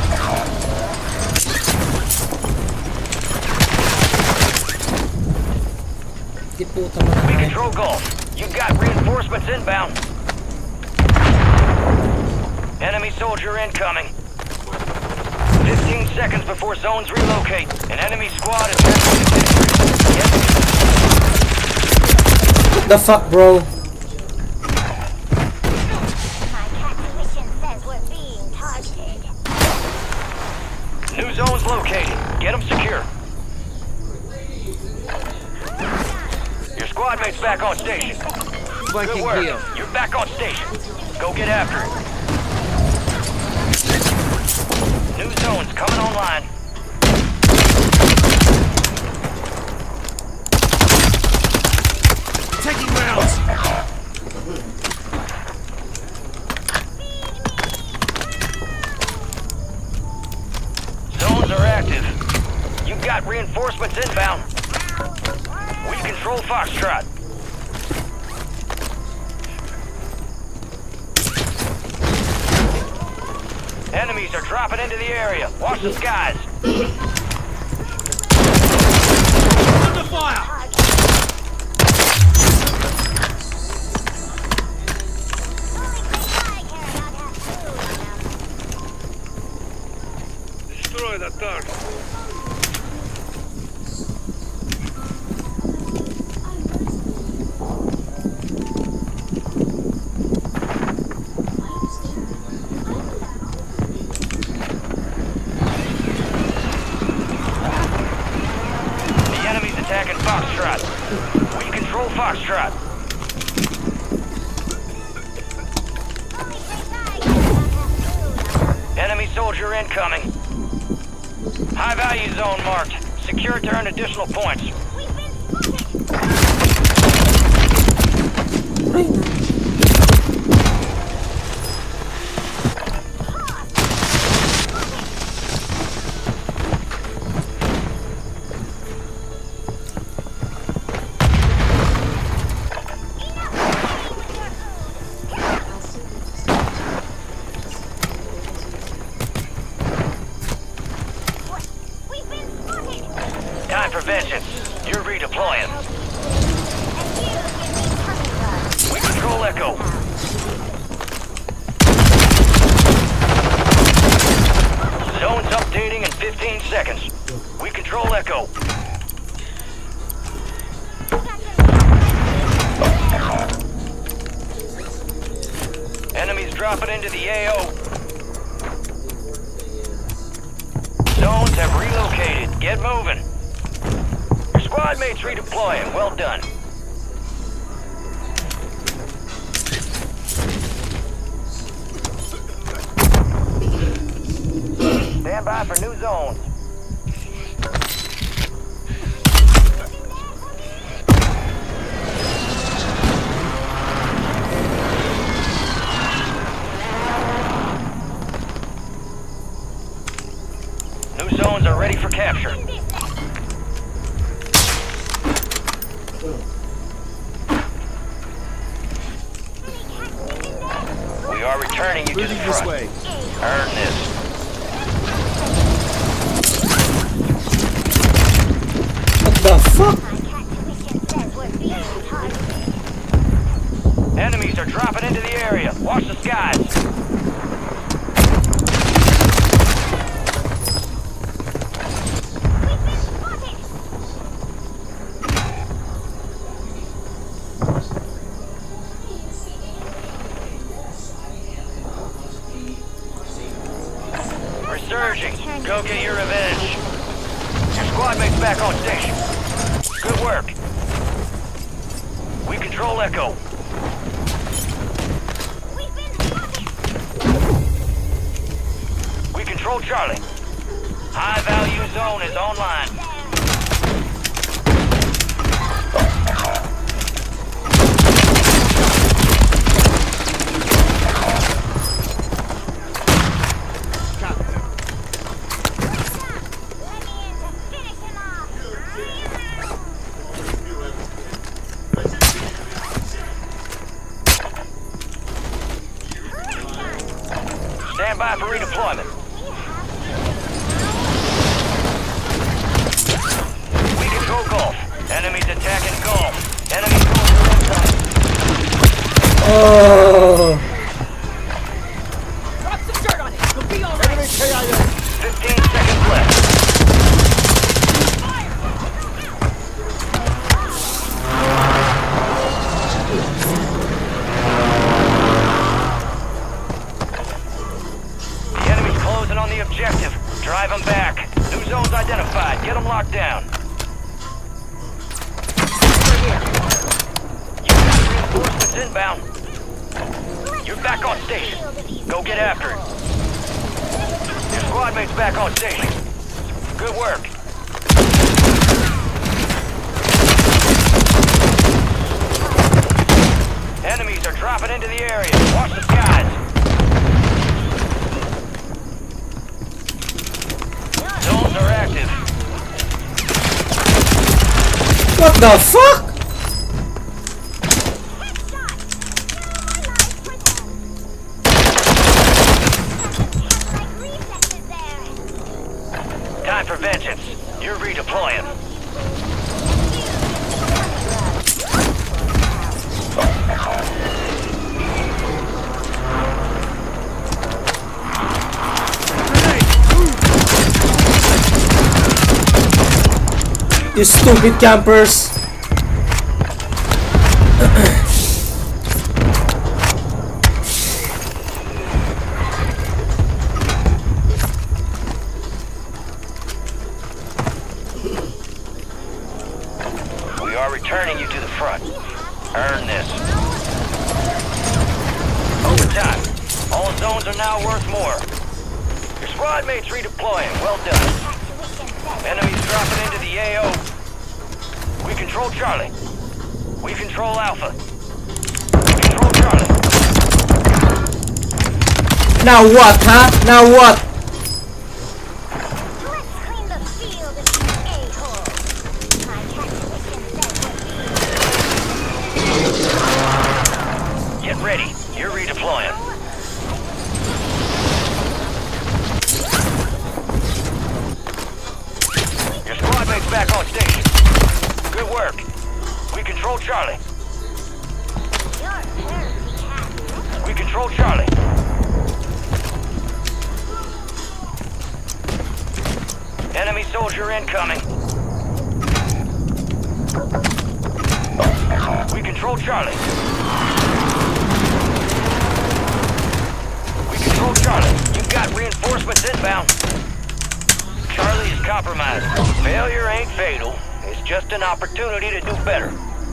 We control Gulf. You've got reinforcements inbound. Enemy soldier incoming. fifteen seconds before zones relocate. An enemy squad is heading to victory. What the fuck, bro? New zones located. Get them secure. Your squad mate's back on station. Good work. You're back on station. Go get after it. New zones coming online. Taking rounds. Zones are active. You've got reinforcements inbound. We control Foxtrot. Enemies are dropping into the area. Watch the skies. Under fire! Destroy that target. Attacking Foxtrot. We control Foxtrot. Enemy soldier incoming. High value zone marked. Secure to earn additional points. Time for vengeance. You're redeploying. We control dropping into the A O. Zones have relocated. Get moving. Your squad mates redeploying. Well done. Stand by for new zones. New zones are ready for capture. We are returning you to the front. Earn this. The fuck? Enemies are dropping into the area. Watch the skies. Resurging. Go get your revenge. Your squad mates back on station. Good work. We control Echo. We control Charlie. High value zone is online. Stand by for redeployment. We control Gulf. Enemies attacking Gulf. Enemy soldier incoming. Oh. Drop some dirt on it. You'll be all right. Fifteen seconds left. On the objective. Drive them back. New zones identified. Get them locked down. You got reinforcements inbound. You're back on station. Go get after it. Your squad mate's back on station. Good work. Enemies are dropping into the area. Watch the skies. Zones are active. What the fuck? Time for vengeance. You're redeploying. You stupid campers. We are returning you to the front. Earn this. Overtime. All zones are now worth more. Your squad mates redeploying. Well done. Enemies dropping into the A O. We control Charlie. We control Alpha. We control Charlie. Now what, huh? Now what? Get ready. You're redeploying. Your squad mate's back on station. Good work. We control Charlie. We control Charlie. Enemy soldier incoming. We control Charlie. Reinforcements inbound. Charlie is compromised. Failure ain't fatal. It's just an opportunity to do better.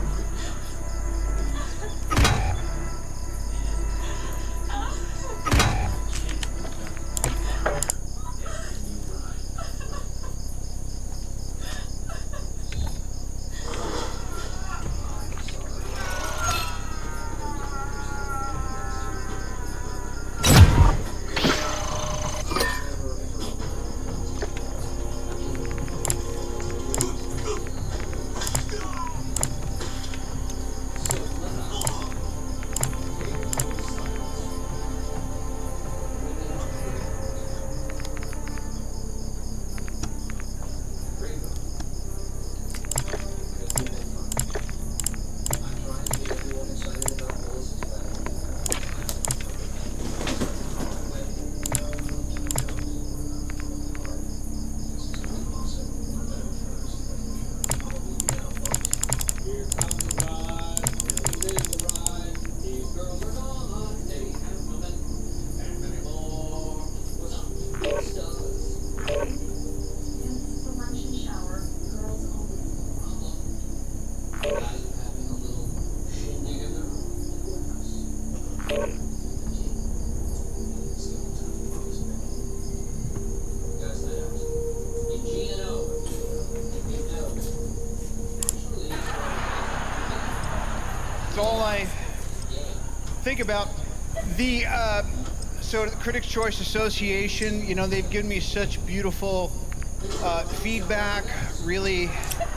All I think about the uh, so the Critics' Choice Association, you know, they've given me such beautiful uh, feedback, really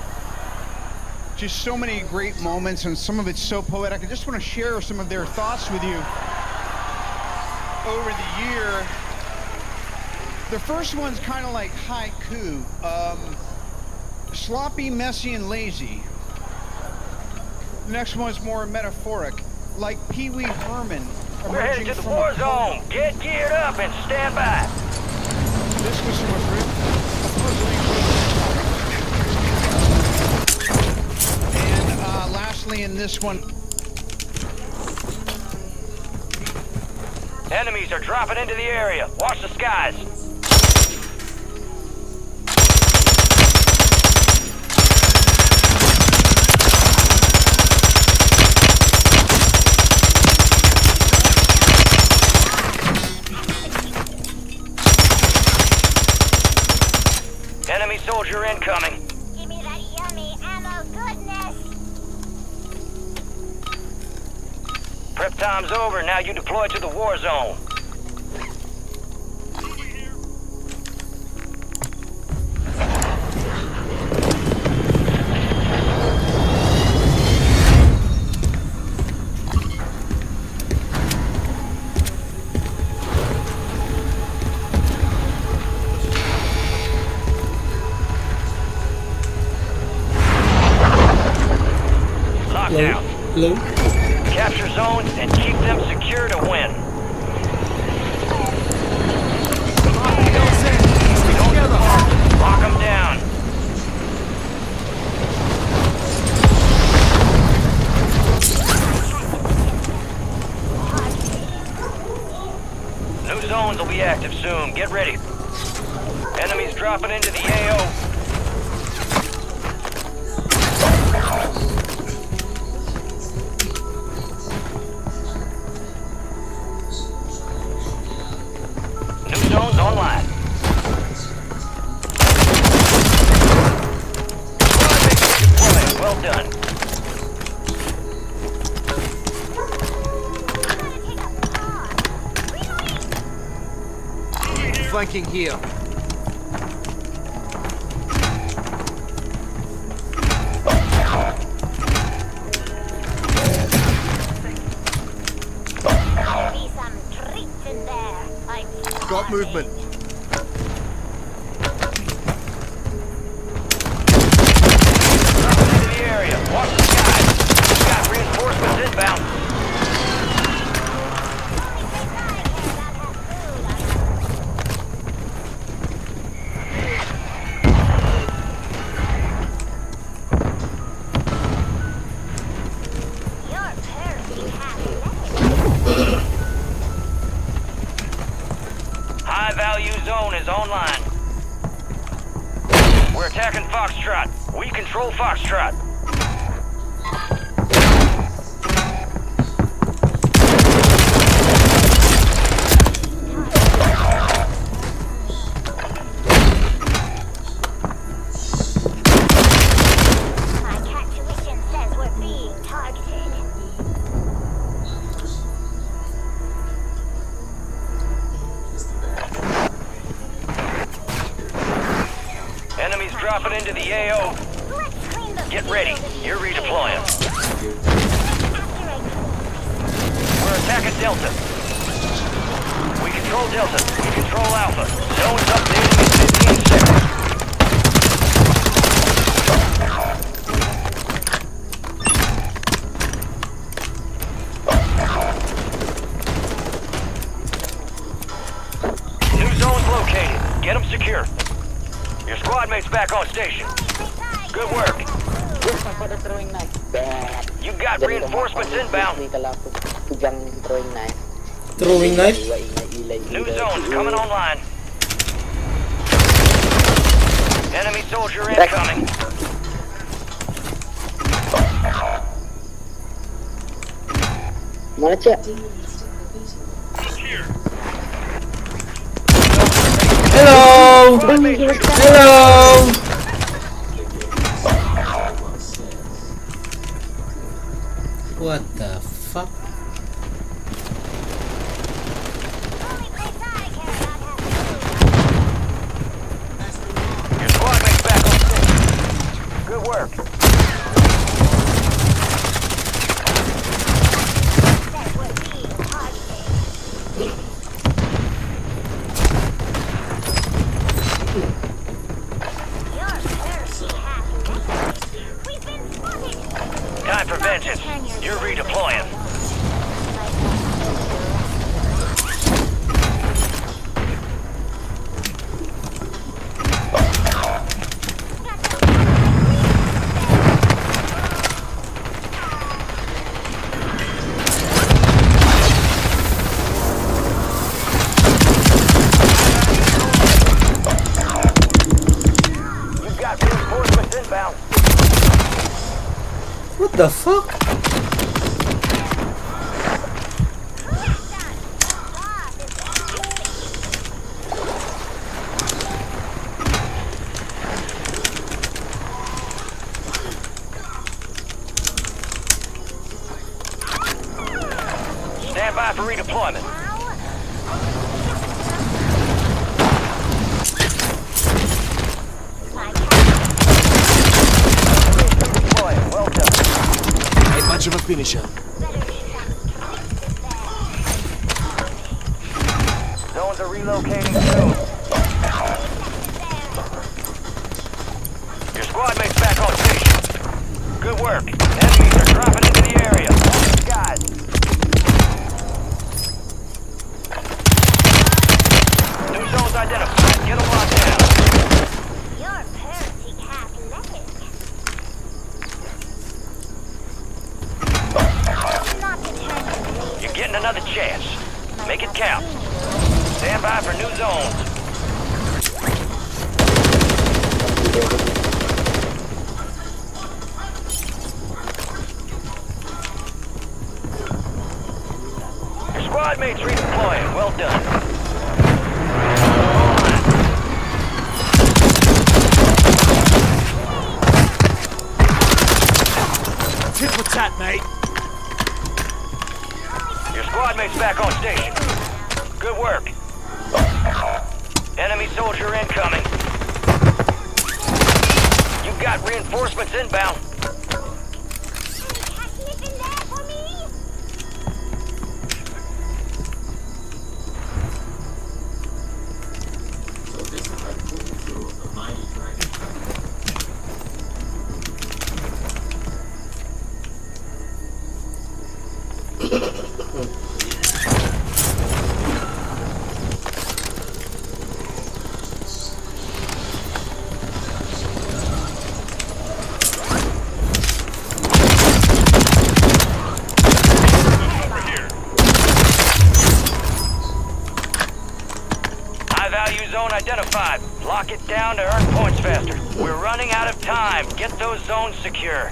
just so many great moments, and some of it's so poetic. I just want to share some of their thoughts with you over the year. The first one's kind of like haiku, um, sloppy, messy, and lazy. The next one's more metaphoric, like Pee Wee Herman. We're headed to the war zone. Get geared up and stand by. This was from a group. And uh, lastly, in this one, enemies are dropping into the area. Watch the skies. Enemy soldier incoming. Give me that yummy ammo goodness. Prep time's over. Now you deploy to the war zone. Lockdown. Hello? Capture zones and keep them secure to win. Lock them down. New zones will be active soon. Get ready. Enemies dropping into the A O. Zones online. Well done. Flanking here. Got movement. Into the area. Watch the skies. Got reinforcements inbound. High value Foxtrot. We control Foxtrot. Dropping into the A O. Get ready. You're redeploying. We're attacking Delta. We control Delta. We control Alpha. Zone's updated in fifteen seconds. New zone's located. Get them secure. Your squad mate's back on station. Good work. You got reinforcements inbound. Throwing knife? New zones coming online. Enemy soldier incoming. Mana cek? Hello! Hello! What the fuck? Your squad mate's back on station. Good work. Time for vengeance. You're redeploying. You've got reinforcements inbound. What the fuck? Stand by for redeployment. Well done. Ain't much of a finisher. Zones are relocating soon. Your squad mate's back on station. Good work. Enemies are dropping into the area. Guys. New zones identified. Get them locked down. You're perfectly athletic. You're getting another chance. Make it count. Stand by for new zones. Your squad mates redeploying. Well done. Tit for tat, mate. Your squad mate's back on station. Good work. Enemy soldier incoming. You've got reinforcements inbound. High value zone identified. Lock it down to earn points faster. We're running out of time. Get those zones secure.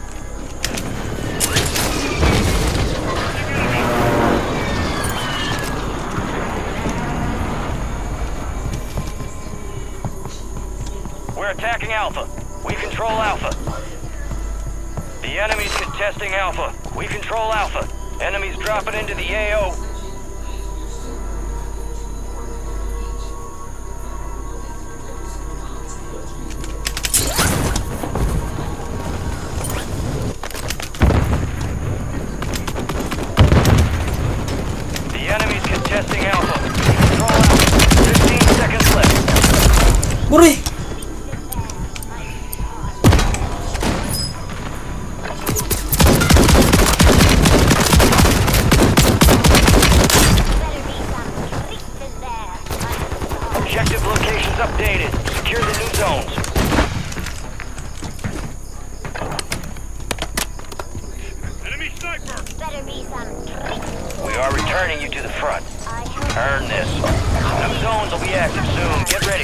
We're attacking Alpha. We control Alpha. The enemy's contesting Alpha. We control Alpha. Enemies dropping into the A O. The enemy's contesting Alpha. We control Alpha. fifteen seconds left. Murray! Objective locations updated. Secure the new zones. Enemy sniper! Better be some tricks. We are returning you to the front. Earn this. New zones will be active soon. Get ready.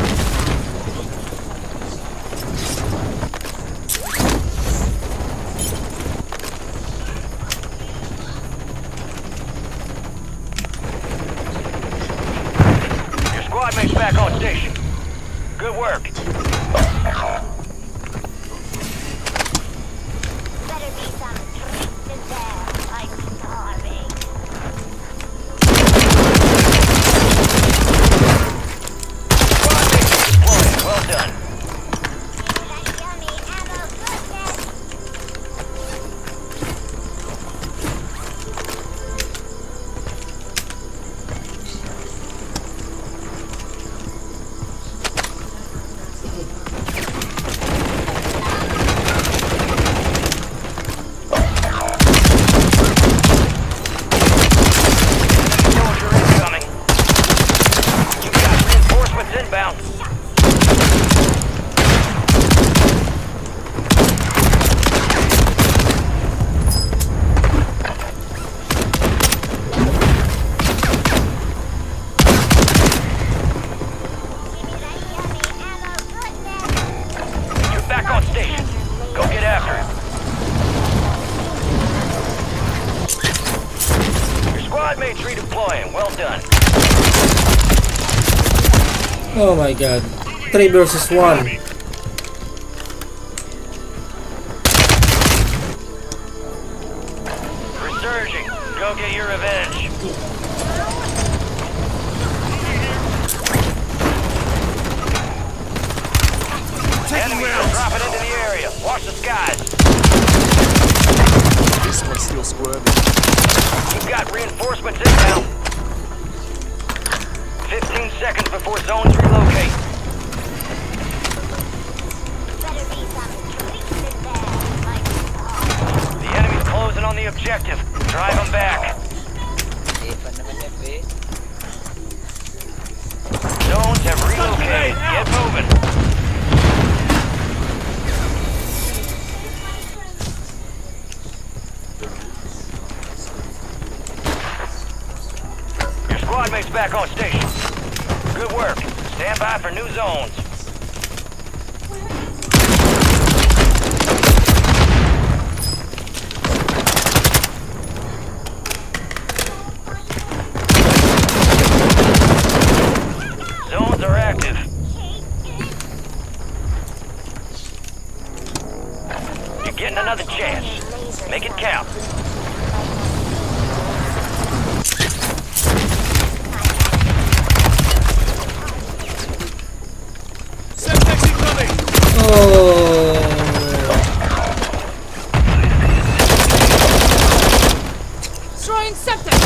Your squad mate's back on station. Good work. Better be some tricks in there. I'm starving. Deployed. Well done. That yummy ammo goodness. Soldier incoming. You've got reinforcements inbound. You're back on station. Go get after it. Your squad mate's redeploying. Well done. Oh my god. Three versus one. Resurging. Go get your revenge. Enemies are dropping into the area. Watch the skies. This one's still squirming. You've got reinforcements inbound. fifteen seconds before zones relocate. Better be some tricks in there. I'm starving. The enemy's closing on the objective. Drive them back. Zones have relocated. Get moving. Your squad mate's back on station. Good work. Stand by for new zones. Zones are active. You're getting another chance. Make it count. Semtex incoming! Oh. Destroying septic!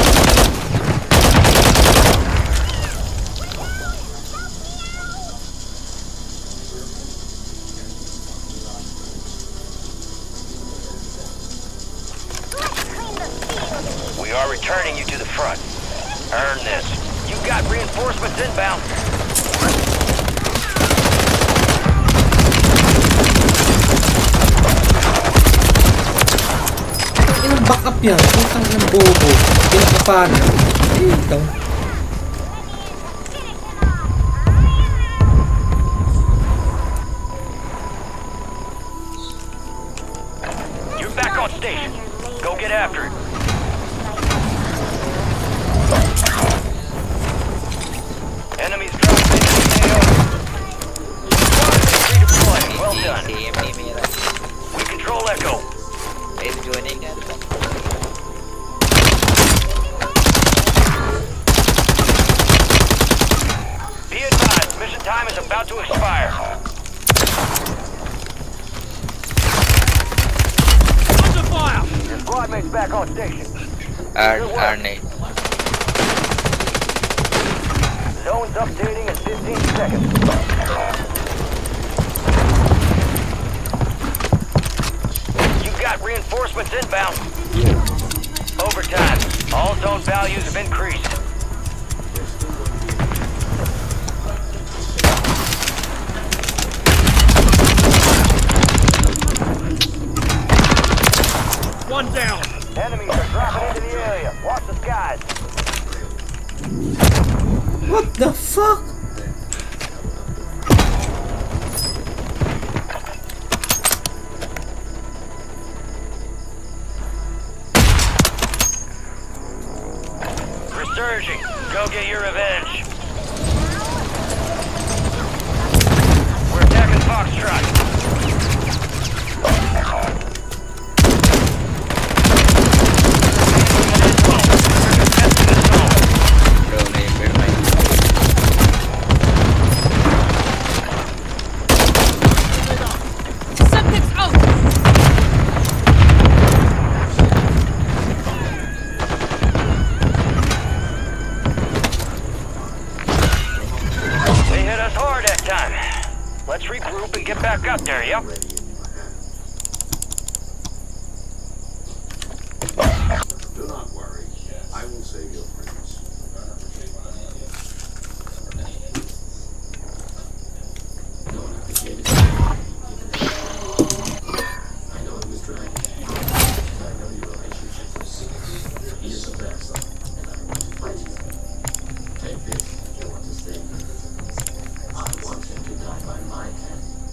We are returning you to the front. Earn this. You've got reinforcements inbound. Inang backup yan. Putang ng bobo. Pinakapan. Ito. on station. Go get after it. Enemies dropping into the A O. Squad is redeploying. Well done. We control Echo. Be advised, mission time is about to expire. Under fire! Your squad mate's back on station. R R Nate. Zone's updating in fifteen seconds. You got reinforcements inbound. Overtime. All zone values have increased. One down. Enemies are dropping into the area. Watch the skies. What the fuck? Resurging. Go get your revenge. We're attacking Foxtrot. Let's regroup and get back up there, yep? Do not worry. I will save your friends. I know he was trying. I know your relationship with Secret. He is the best, and I want to fight him. Take this if you want to stay. I want him to die by my hand.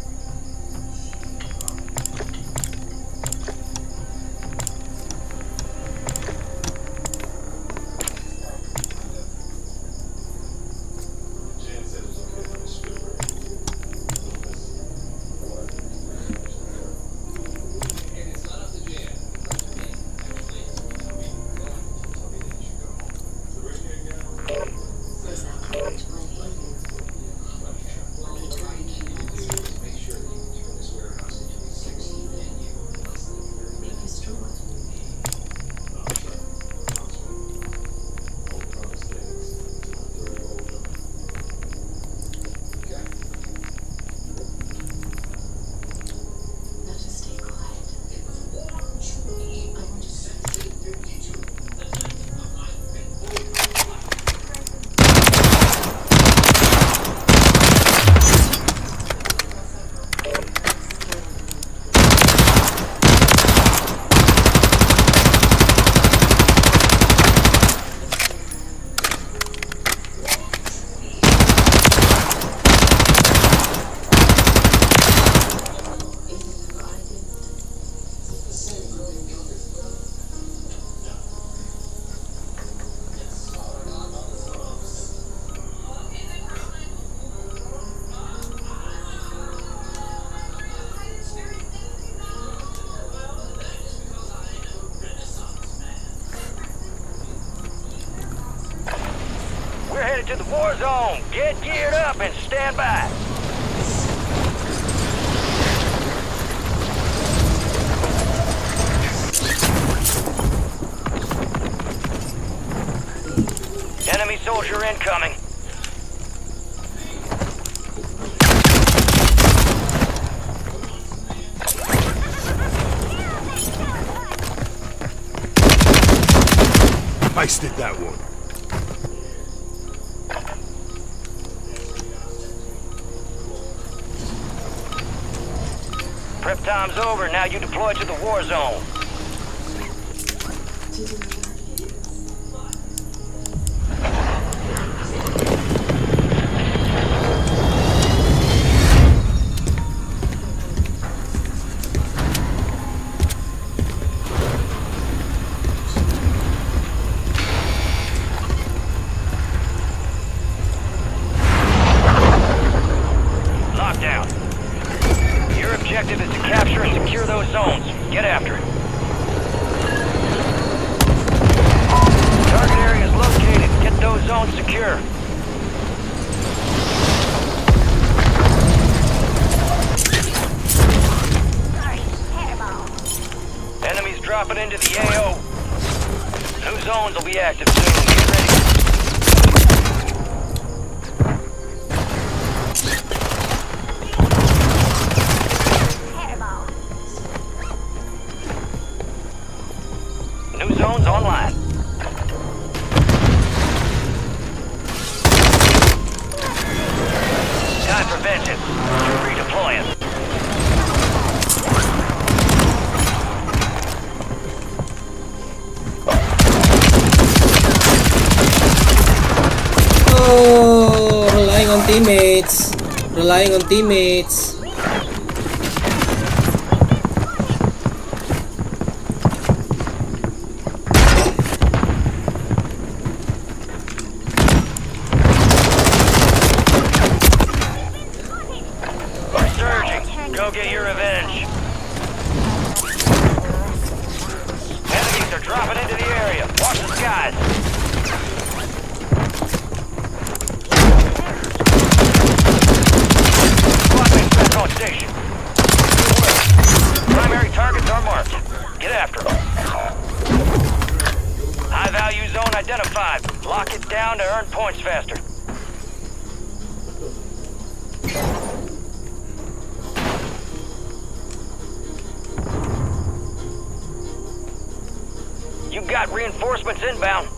We're headed to the war zone. Get geared up and stand by. Enemy soldier incoming. Wasted that one. Prep time's over. Now you deploy to the war zone. zone secure. Enemies dropping into the A O. New zones will be active soon. Get ready. New zones online. Time for vengeance. Redeploying. Oh, relying on teammates. Relying on teammates. Surging. Go get your revenge. Enemies are dropping into the area. Watch the skies. On station. Primary targets are marked. Get after them. High value zone identified. Lock it down to earn points faster. You got reinforcements inbound.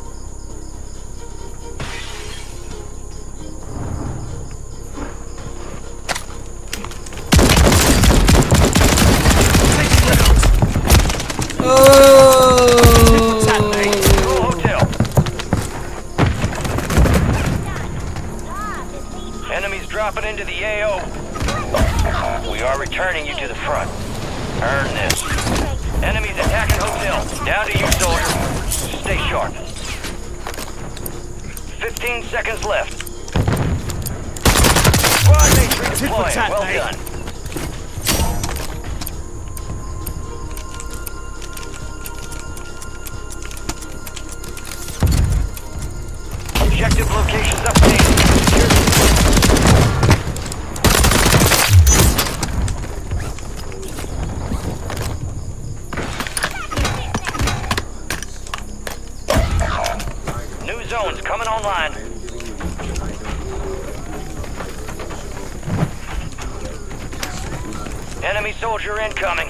Enemies dropping into the A O. We are returning you to the front. Earn this. Enemies attacking hotel. Down to you, soldier. Stay sharp. Fifteen seconds left. Squad mates redeploying. Well done. Objective locations updated. New zones coming online. Enemy soldier incoming.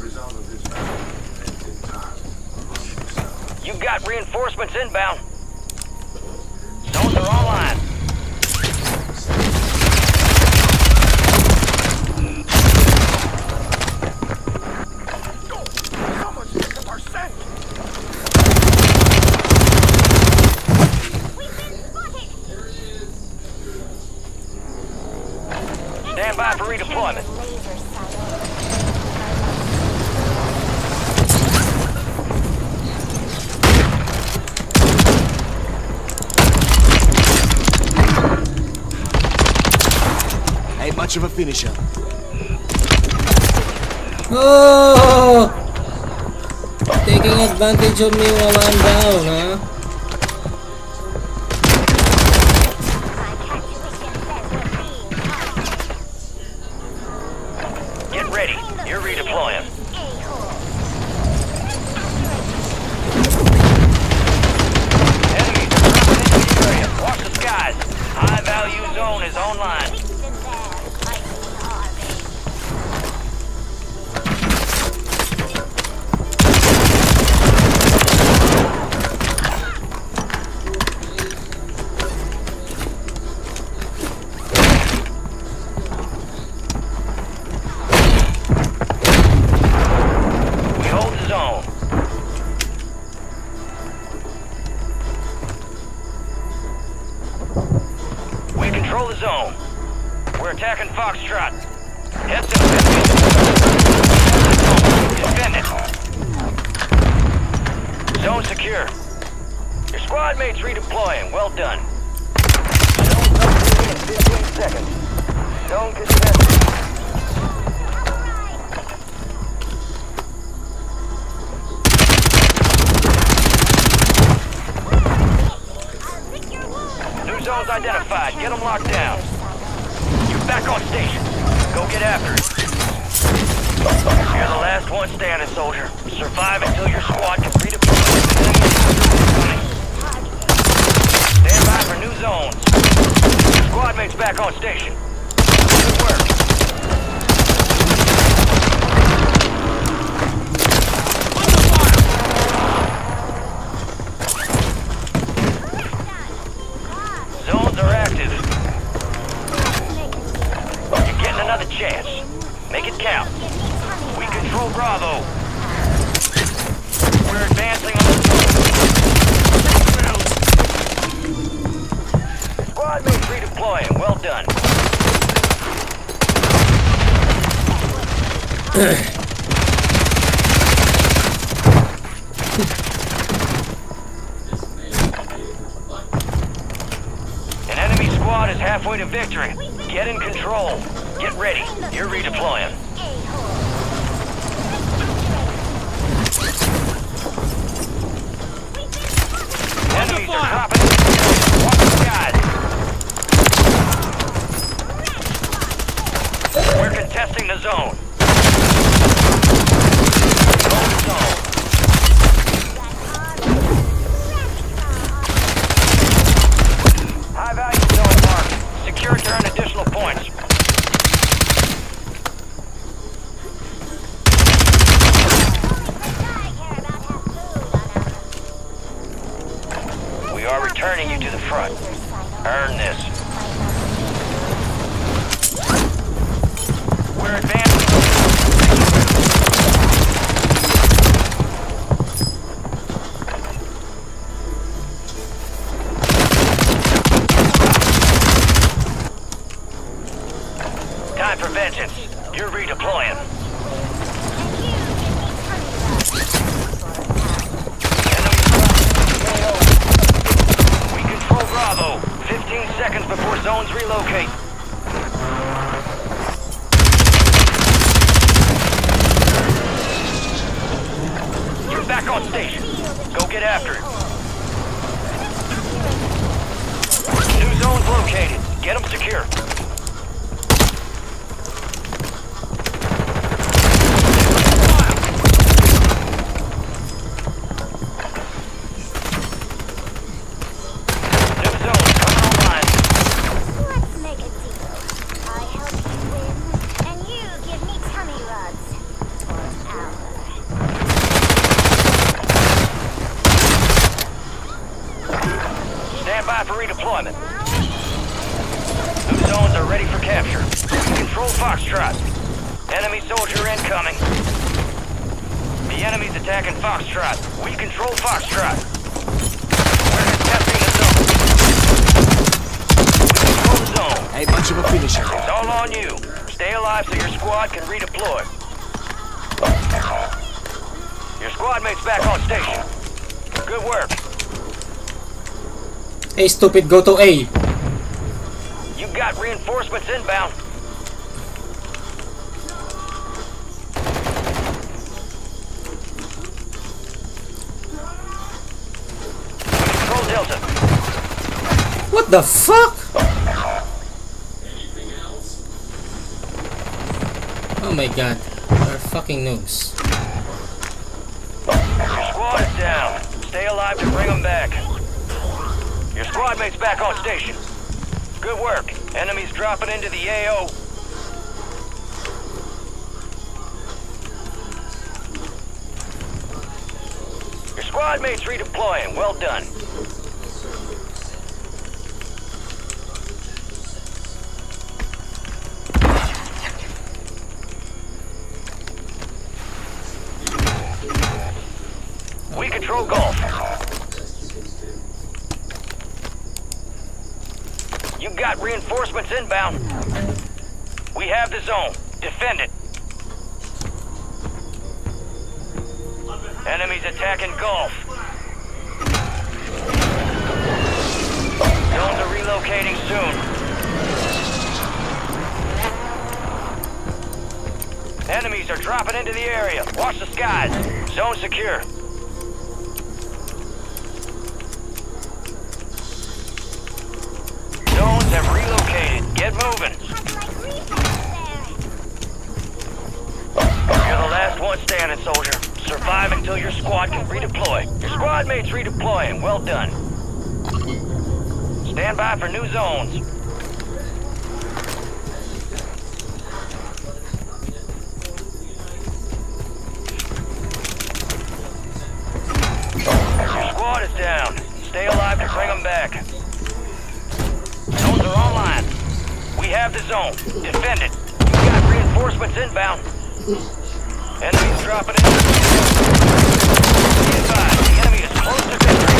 You've got reinforcements inbound. Zones are online. Stand by for redeployment. Ain't much of a finisher. Oh! Taking advantage of me while I'm down, huh? Get ready. You're redeploying. Enemies are dropping into the area. Watch the skies. High value zone is online. Control the zone. We're attacking Foxtrot. Head to defend it. Zone secure. Your squad mates redeploying. Well done. Zone up in fifteen seconds. Zone contested. identified. Get them locked down. You're back on station. Go get after it. You're the last one standing, soldier. Survive until your squad can redeploy. Stand by for new zones. Your squad mates back on station. Good work. Zones are active. You're getting another chance. Make it count. We control Bravo. We're advancing on the zone. Squad mates redeploying. Well done. An enemy squad is halfway to victory. Get in control. Get ready. You're redeploying. Enemies are dropping. Watch the skies. We're contesting the zone. Hold the zone. High value zone marked. Secure to earn additional points. We are returning you to the front. Earn this. We're advancing. Time for vengeance. You're redeploying. We control Bravo. fifteen seconds before zones relocate. You're back on station. Go get after it. New zones located. Get them secure. Stand by for redeployment. New zones are ready for capture. Control Foxtrot. Enemy soldier incoming. The enemy's attacking Foxtrot. We control Foxtrot. We're contesting the zone. We control the zone. Ain't much of a finisher. It's all on you. Stay alive so your squad can redeploy. Your squad mate's back on station. Good work. Hey, stupid, go to A. You've got reinforcements inbound. Control Delta. What the fuck? Oh my god. They're fucking noobs. Your squad is down. Stay alive to bring them back. Your squad mate's back on station. Good work. Enemies dropping into the A O. Your squad mate's redeploying. Well done. We control Gulf. You've got reinforcements inbound. We have the zone. Defend it. Enemies attacking Gulf. Zones are relocating soon. Enemies are dropping into the area. Watch the skies. Zone secure. Get moving. You're the last one standing, soldier. Survive until your squad can redeploy. Your squad mates redeploying. Well done. Stand by for new zones. Your squad is down. Stay alive to bring them back. Zones are online. We have the zone. Defend it. We've got reinforcements inbound. Enemies dropping in. Be advised, the enemy is close to victory.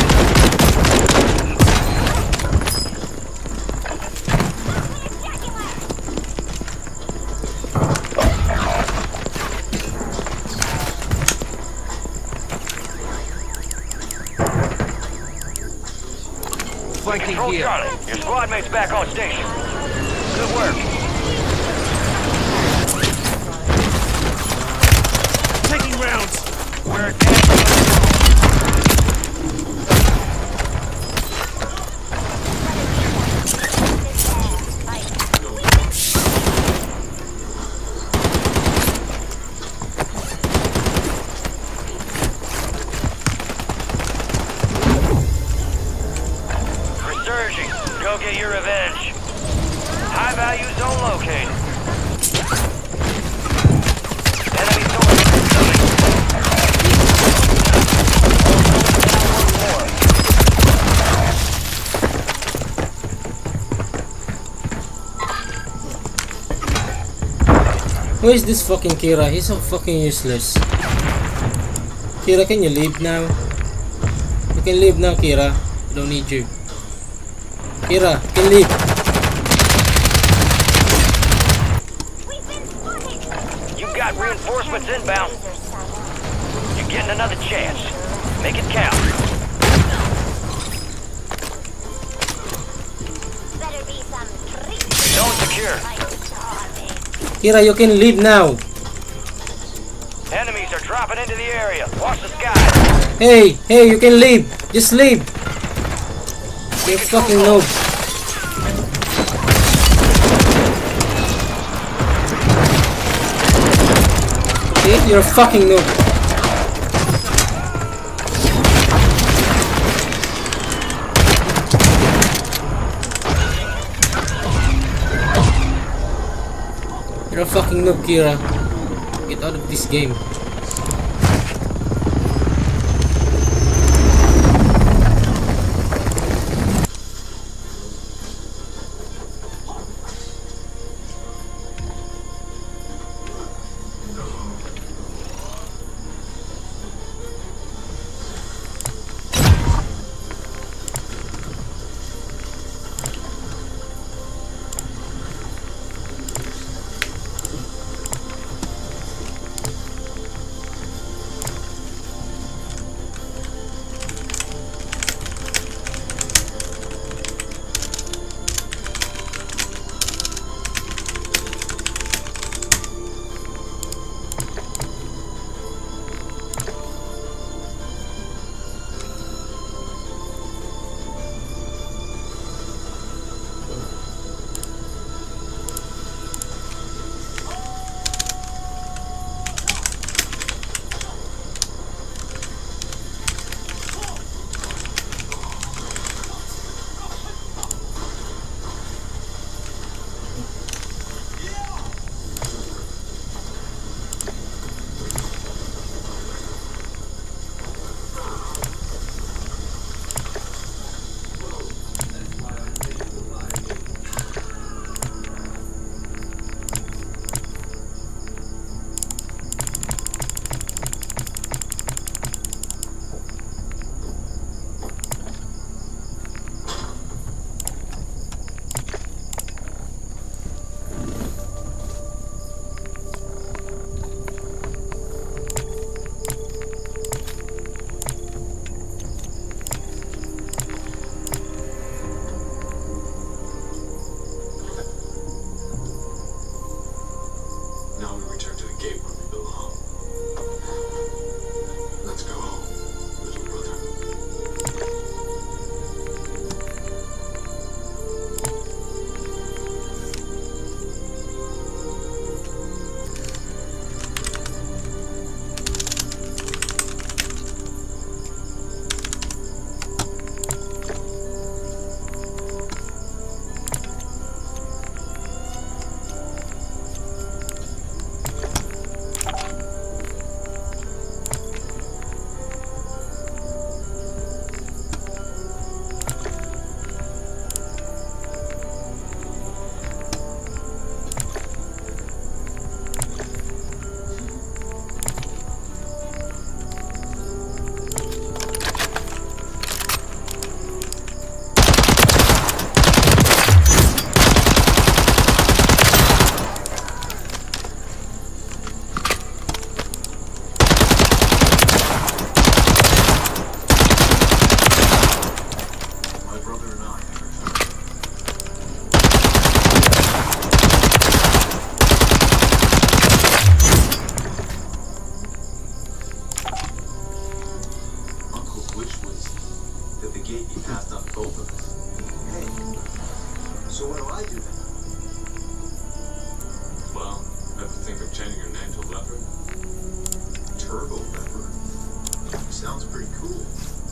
Control Charlie, your squad mate's back on station. Good work. Taking rounds. We're advancing. Resurging. Go get your revenge. High value zone located. Enemy zone incoming. Where is this fucking Kira? He's so fucking useless. Kira, can you leave now? You can leave now, Kira. I don't need you. Kira, you can leave. You've got reinforcements inbound. You're getting another chance. Make it count. Zone secure. Kira, you can leave now. Enemies are dropping into the area. Watch the sky. Hey, hey, you can leave. Just leave. You fucking noob. See? You're a fucking noob. You're a fucking noob, Kira. Get out of this game. gate you passed up both of us. Hey, so what do I do then? Well, I have to think of changing your name to Leopard. Turbo Leopard. Sounds pretty cool.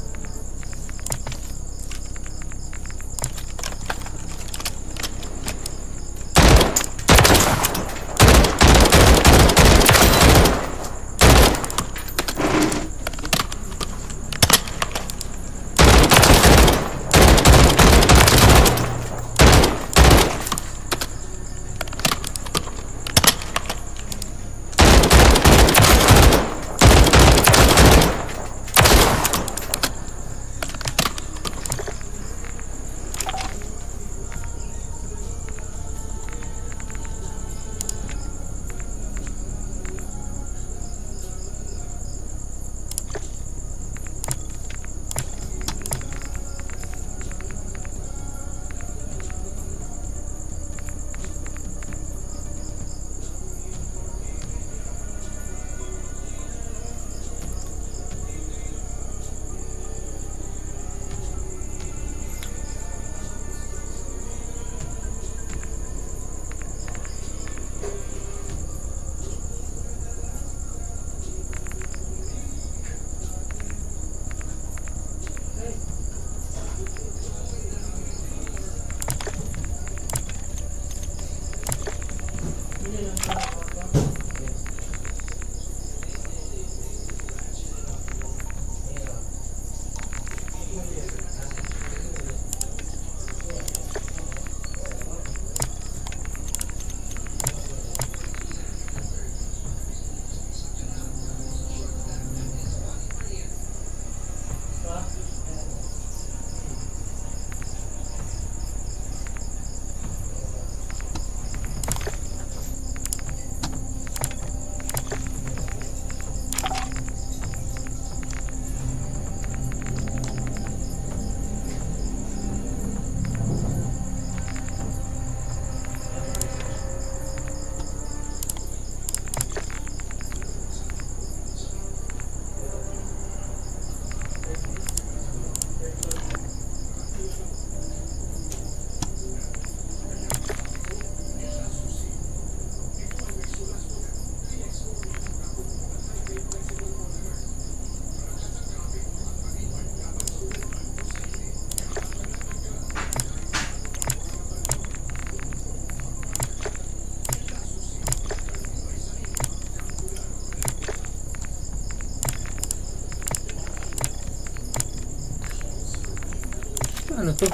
Ano to?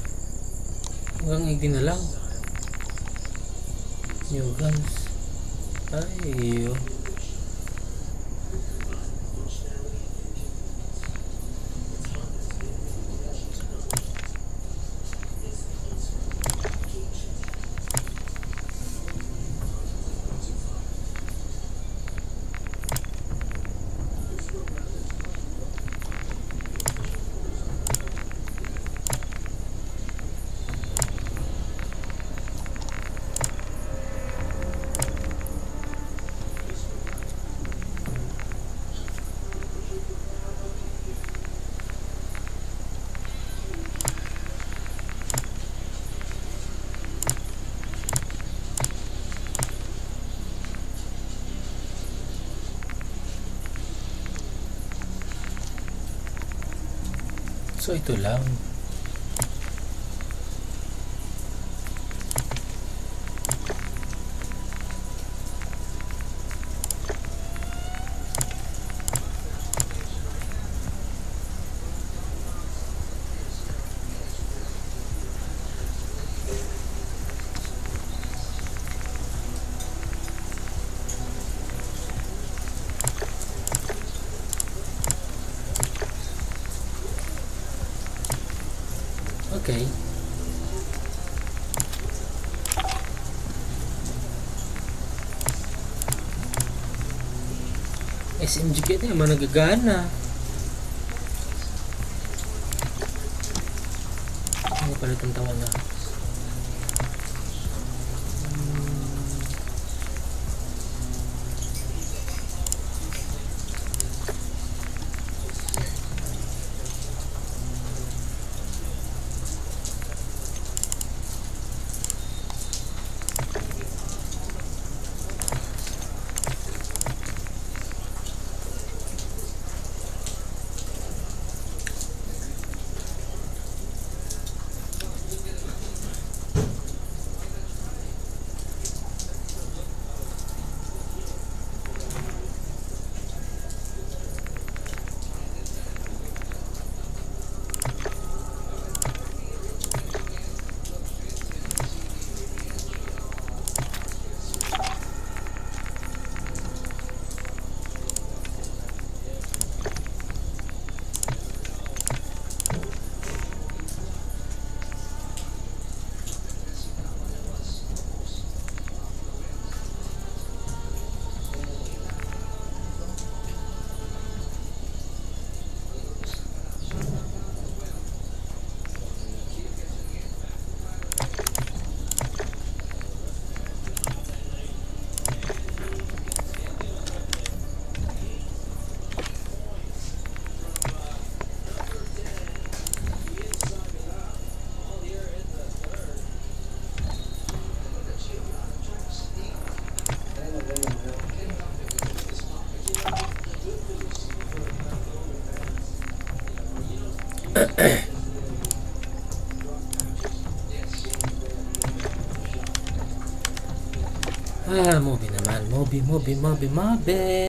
Hanggang eighteen na lang. New guns. Ay, yun. So ito lang. Okay. S M G kita naman nagagana. Ano pala itong tawa na? Ah, movie naman. Movie, movie, movie, movie.